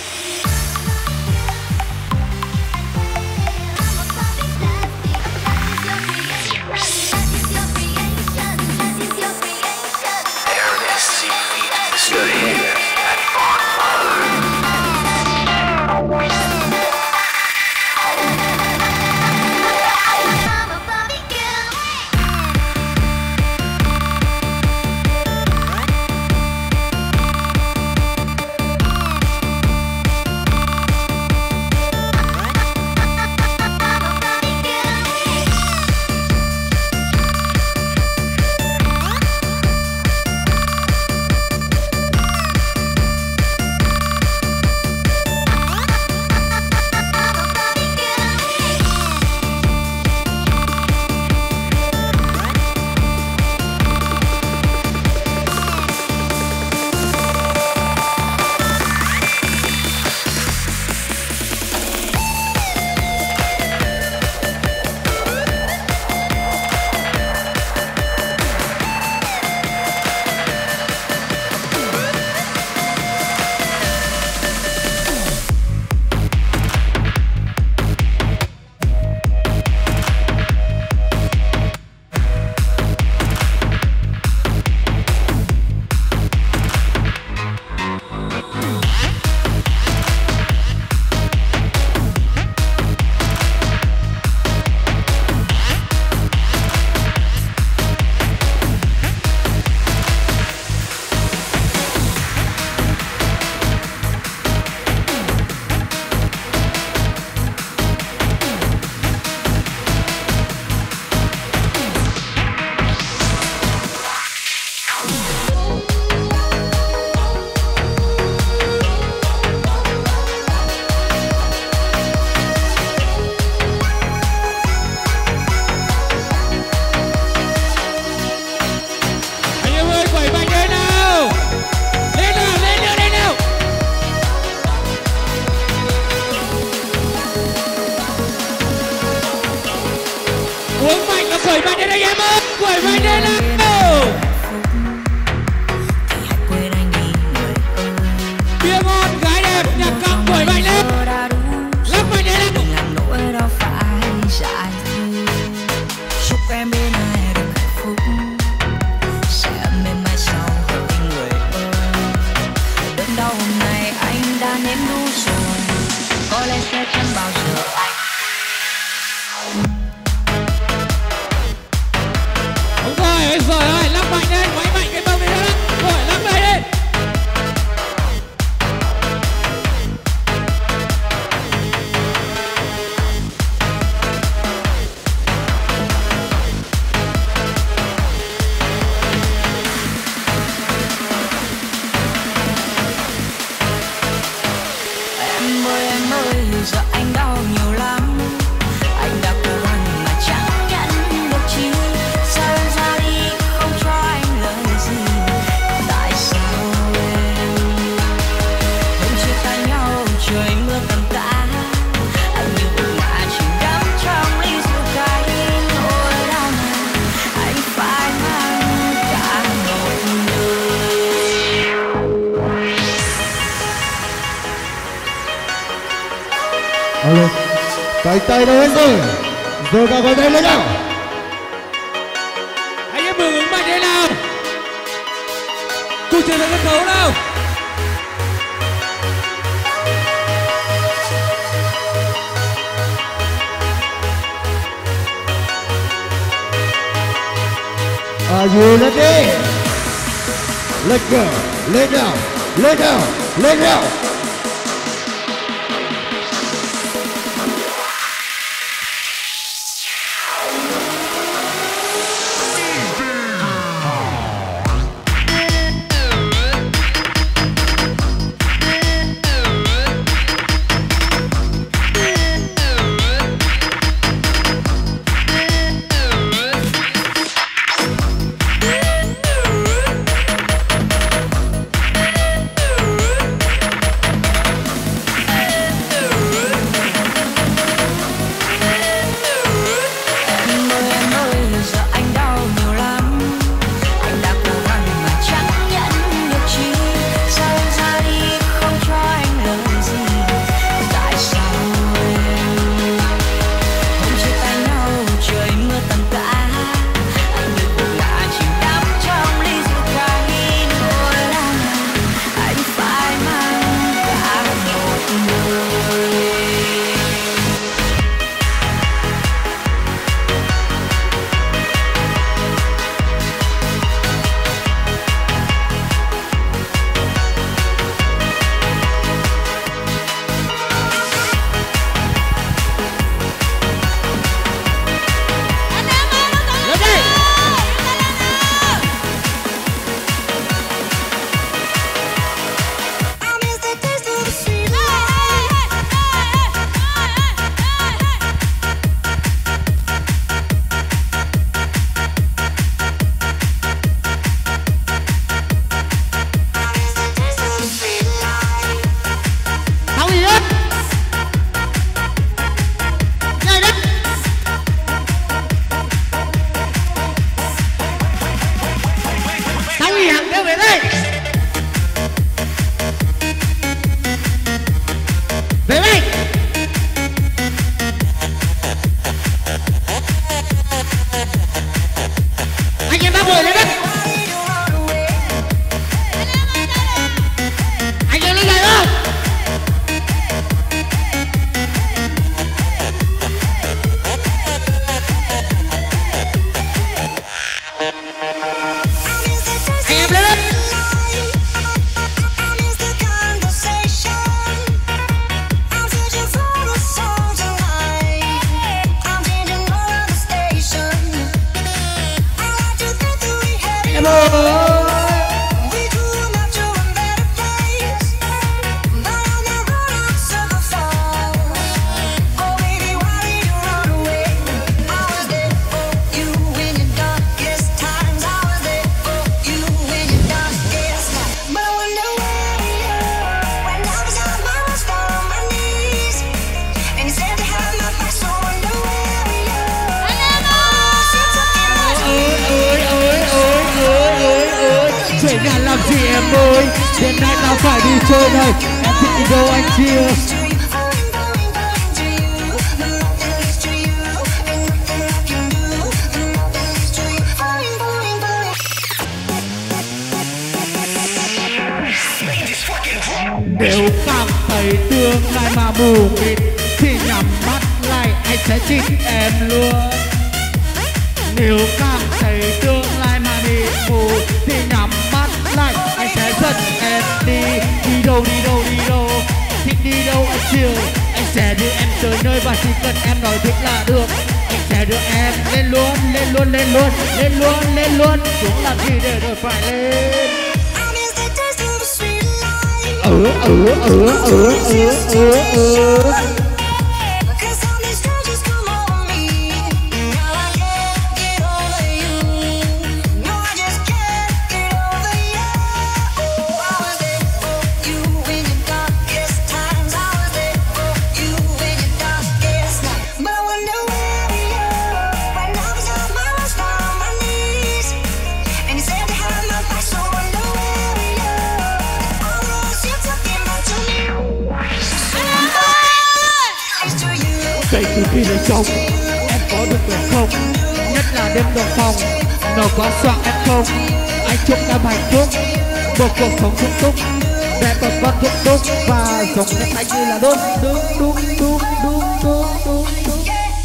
Quẩy mạnh lên anh em ơi, quẩy mạnh lên nào. Bia ngon, gái đẹp, nhạc căng, quẩy mạnh lên. Lắc mạnh lên nào. Nỗi đâu phải dài thương. Chúc em bên ai được hạnh phúc, sẽ mềm mại sau hỡi người ơi. Đến đâu hôm nay anh đã nếm đủ rồi, có lẽ sẽ chẳng bao giờ anh. Rồi, rồi, rồi, lắc mạnh lên, quay mạnh cái bông này lên. Rồi, lắc mạnh lên. Em ơi, em ơi, giờ anh đau nhiều lắm. Anh đã cố gắng mà chẳng nhận được chi. Sao em ra đi không cho anh lời gì? Tại sao em hôm chia tay nhau trời mưa tầm tã, anh như một ngã chìm đắm trong ly rượu cay. Nỗi đau này anh phải mang cả một đời. Alo, cánh tay đâu hết rồi? Giờ cả cánh tay lên nào. Anh em hưởng ứng mạnh lên nào. Cùng trở lại sân khấu nào. Are you ready? Let's go. Lên nào, lên nào, lên nào. em ơi, đêm nay tao phải đi chơi này. Em thích đi đâu anh chia. Nếu cảm thấy tương lai mà mù mịt thì nhắm mắt lại anh sẽ chích em luôn. Nếu cảm thấy tương lai mà bị mù thì nhắm mắt lại anh sẽ dẫn em đi. Đi đâu đi đâu đi đâu, thích đi đâu anh chiều. Anh sẽ đưa em tới nơi và chỉ cần em nói thích là được. Anh sẽ đưa em lên luôn, lên luôn, lên luôn, lên luôn, lên luôn. Xuống làm gì để rồi phải lên. Ừ, ừ, ừ, ừ, ừ, ừ, ừ. Kể từ khi lấy chồng em có được quyền không, nhất là đêm đồng phòng nó có soạn em không. Anh chúc em hạnh phúc, một cuộc sống sung túc, đẹp một con thúc túc và sống thật anh như là đúng đúng đúng đúng đúng đúng đúng đúng.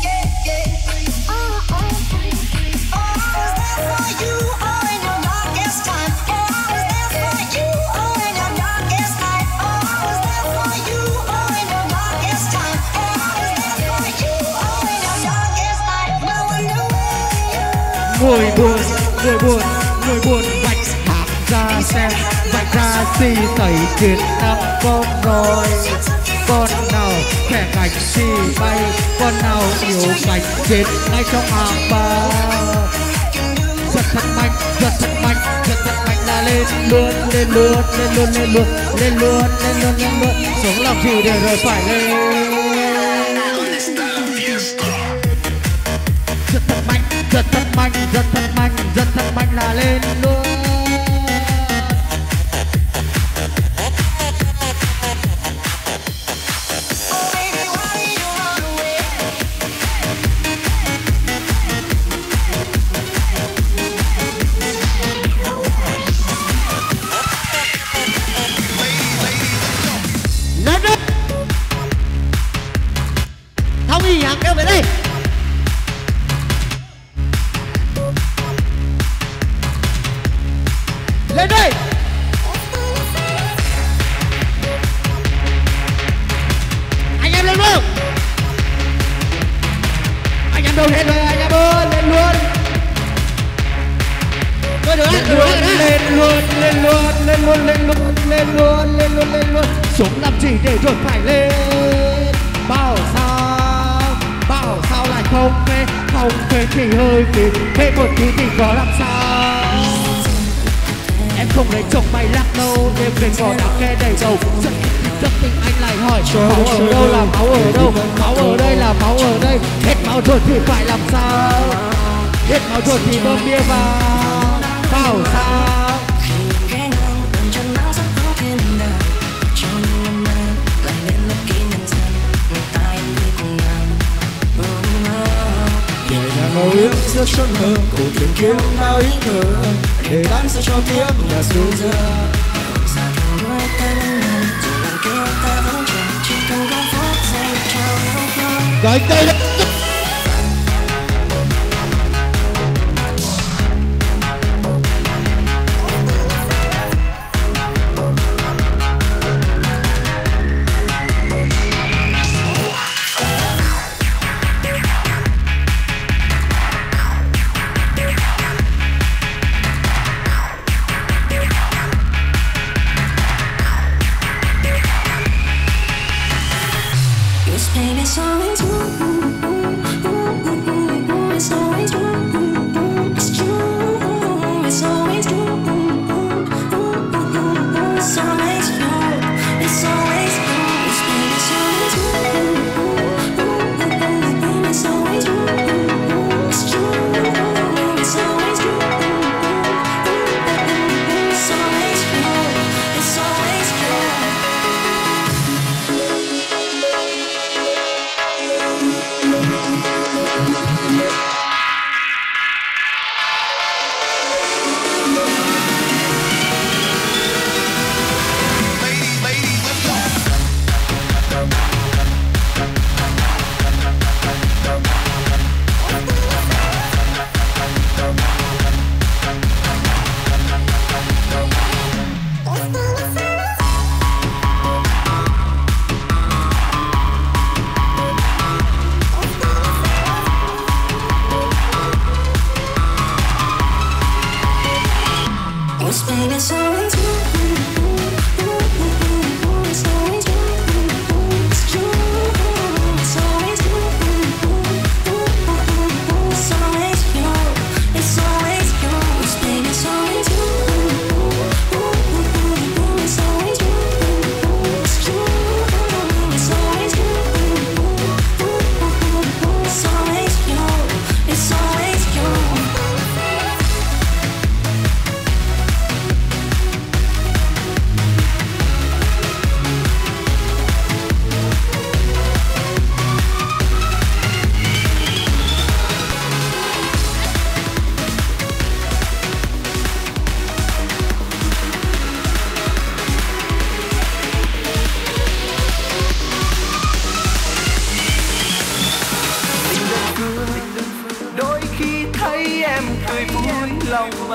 Người buồn, người buồn, người buồn vạch thảm ra xem, vạch ra si tẩy chiến năm con rồi. Con nào khỏe cánh thì bay, con nào yếu cánh chết ngay trong hàng ba. Giật thật mạnh, giật thật mạnh, giật thật mạnh là lên luôn, lên luôn, lên luôn, lên luôn, lên luôn, lên luôn, lên luôn. Sống làm gì để rồi phải lên. Giật thật mạnh, giật thật mạnh, giật thật mạnh, giật thật mạnh là lên luôn. Lên đi. Thông y nhạc kêu về đây. Lên đây. Anh em lên luôn. Anh em đâu hết rồi anh em ơi, lên luôn. Tôi được lên luôn, lên luôn, lên luôn, lên luôn, lên luôn, lên luôn, lên luôn, lên luôn. Xuống làm gì để rồi phải lên. Bảo sao, bảo sao lại không phê, không phê thì hơi phê, phê một tí thì có làm sao. Em không lấy chồng mày lắc đâu, đêm về ngồi đã nghe đầy đầu. Rất rất tình anh lại hỏi máu ở đâu là máu ở đâu, máu ở đây là máu ở đây. Hết máu rồi thì phải làm sao, hết máu rồi thì bơm bia vào. Bảo sao màu yêu giữa chốn mơ cùng tìm kiếm bao ý thơ để bán sẽ cho tiếp nhà xuống giờ. Rồi đây đó.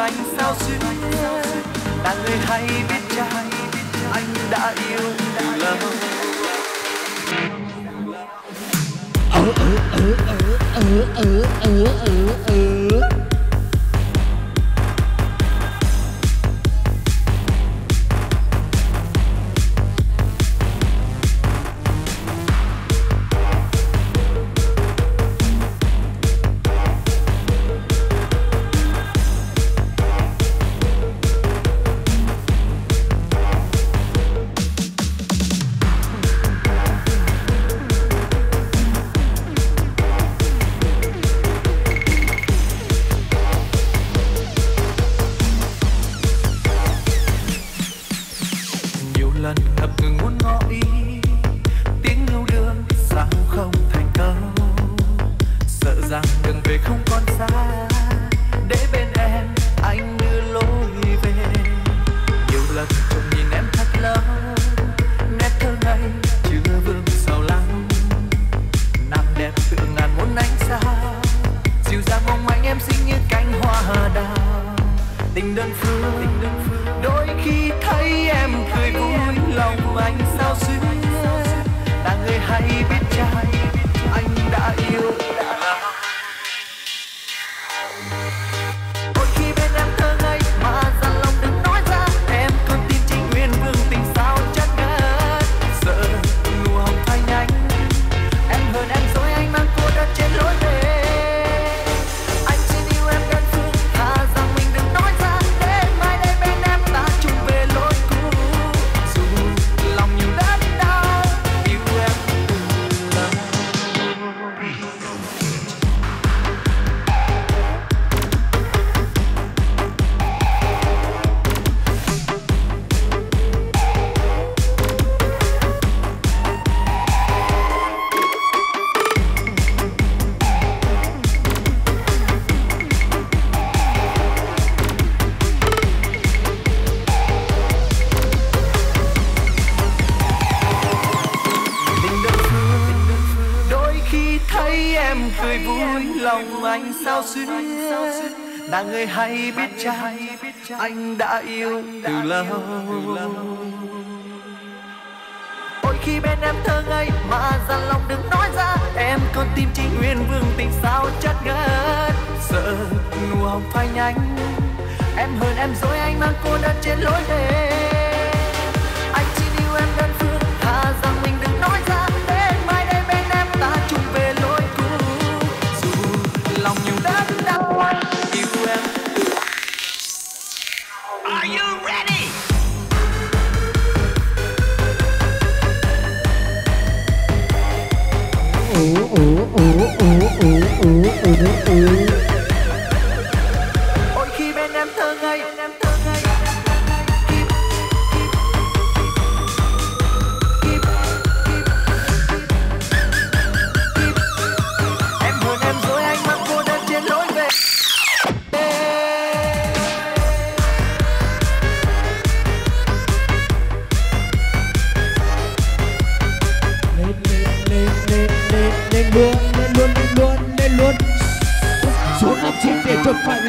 anh sao xuyên, là người hay biết trai anh đã yêu từ lâu. Ở ở ở ở ở ở ở ở ở là người hay biết trai anh đã yêu từ lâu. Ôi khi bên em thơ ngây mà dằn lòng đừng nói ra, em con tim chỉ nguyên vương tình sao chất ngất. Sợ nụ hồng phai nhanh, em hờn em dối anh mang cô đơn trên lối về. Anh chỉ yêu em đơn phương, thà rằng mình đừng nói ra, để mai đây bên em ta chung về lối cũ. Dù lòng nhiều đớn đau anh yêu em. Are you ready? Ủ ủ ủ ủ ủ ủ ủ ủ. Ôi khi bên em thơ ngây, em thơ ngây. Em hờn em dối anh mang cô đơn trên lối về. Lên luôn, lên luôn, lên luôn, lên luôn. Số năm chín để chốt phanh.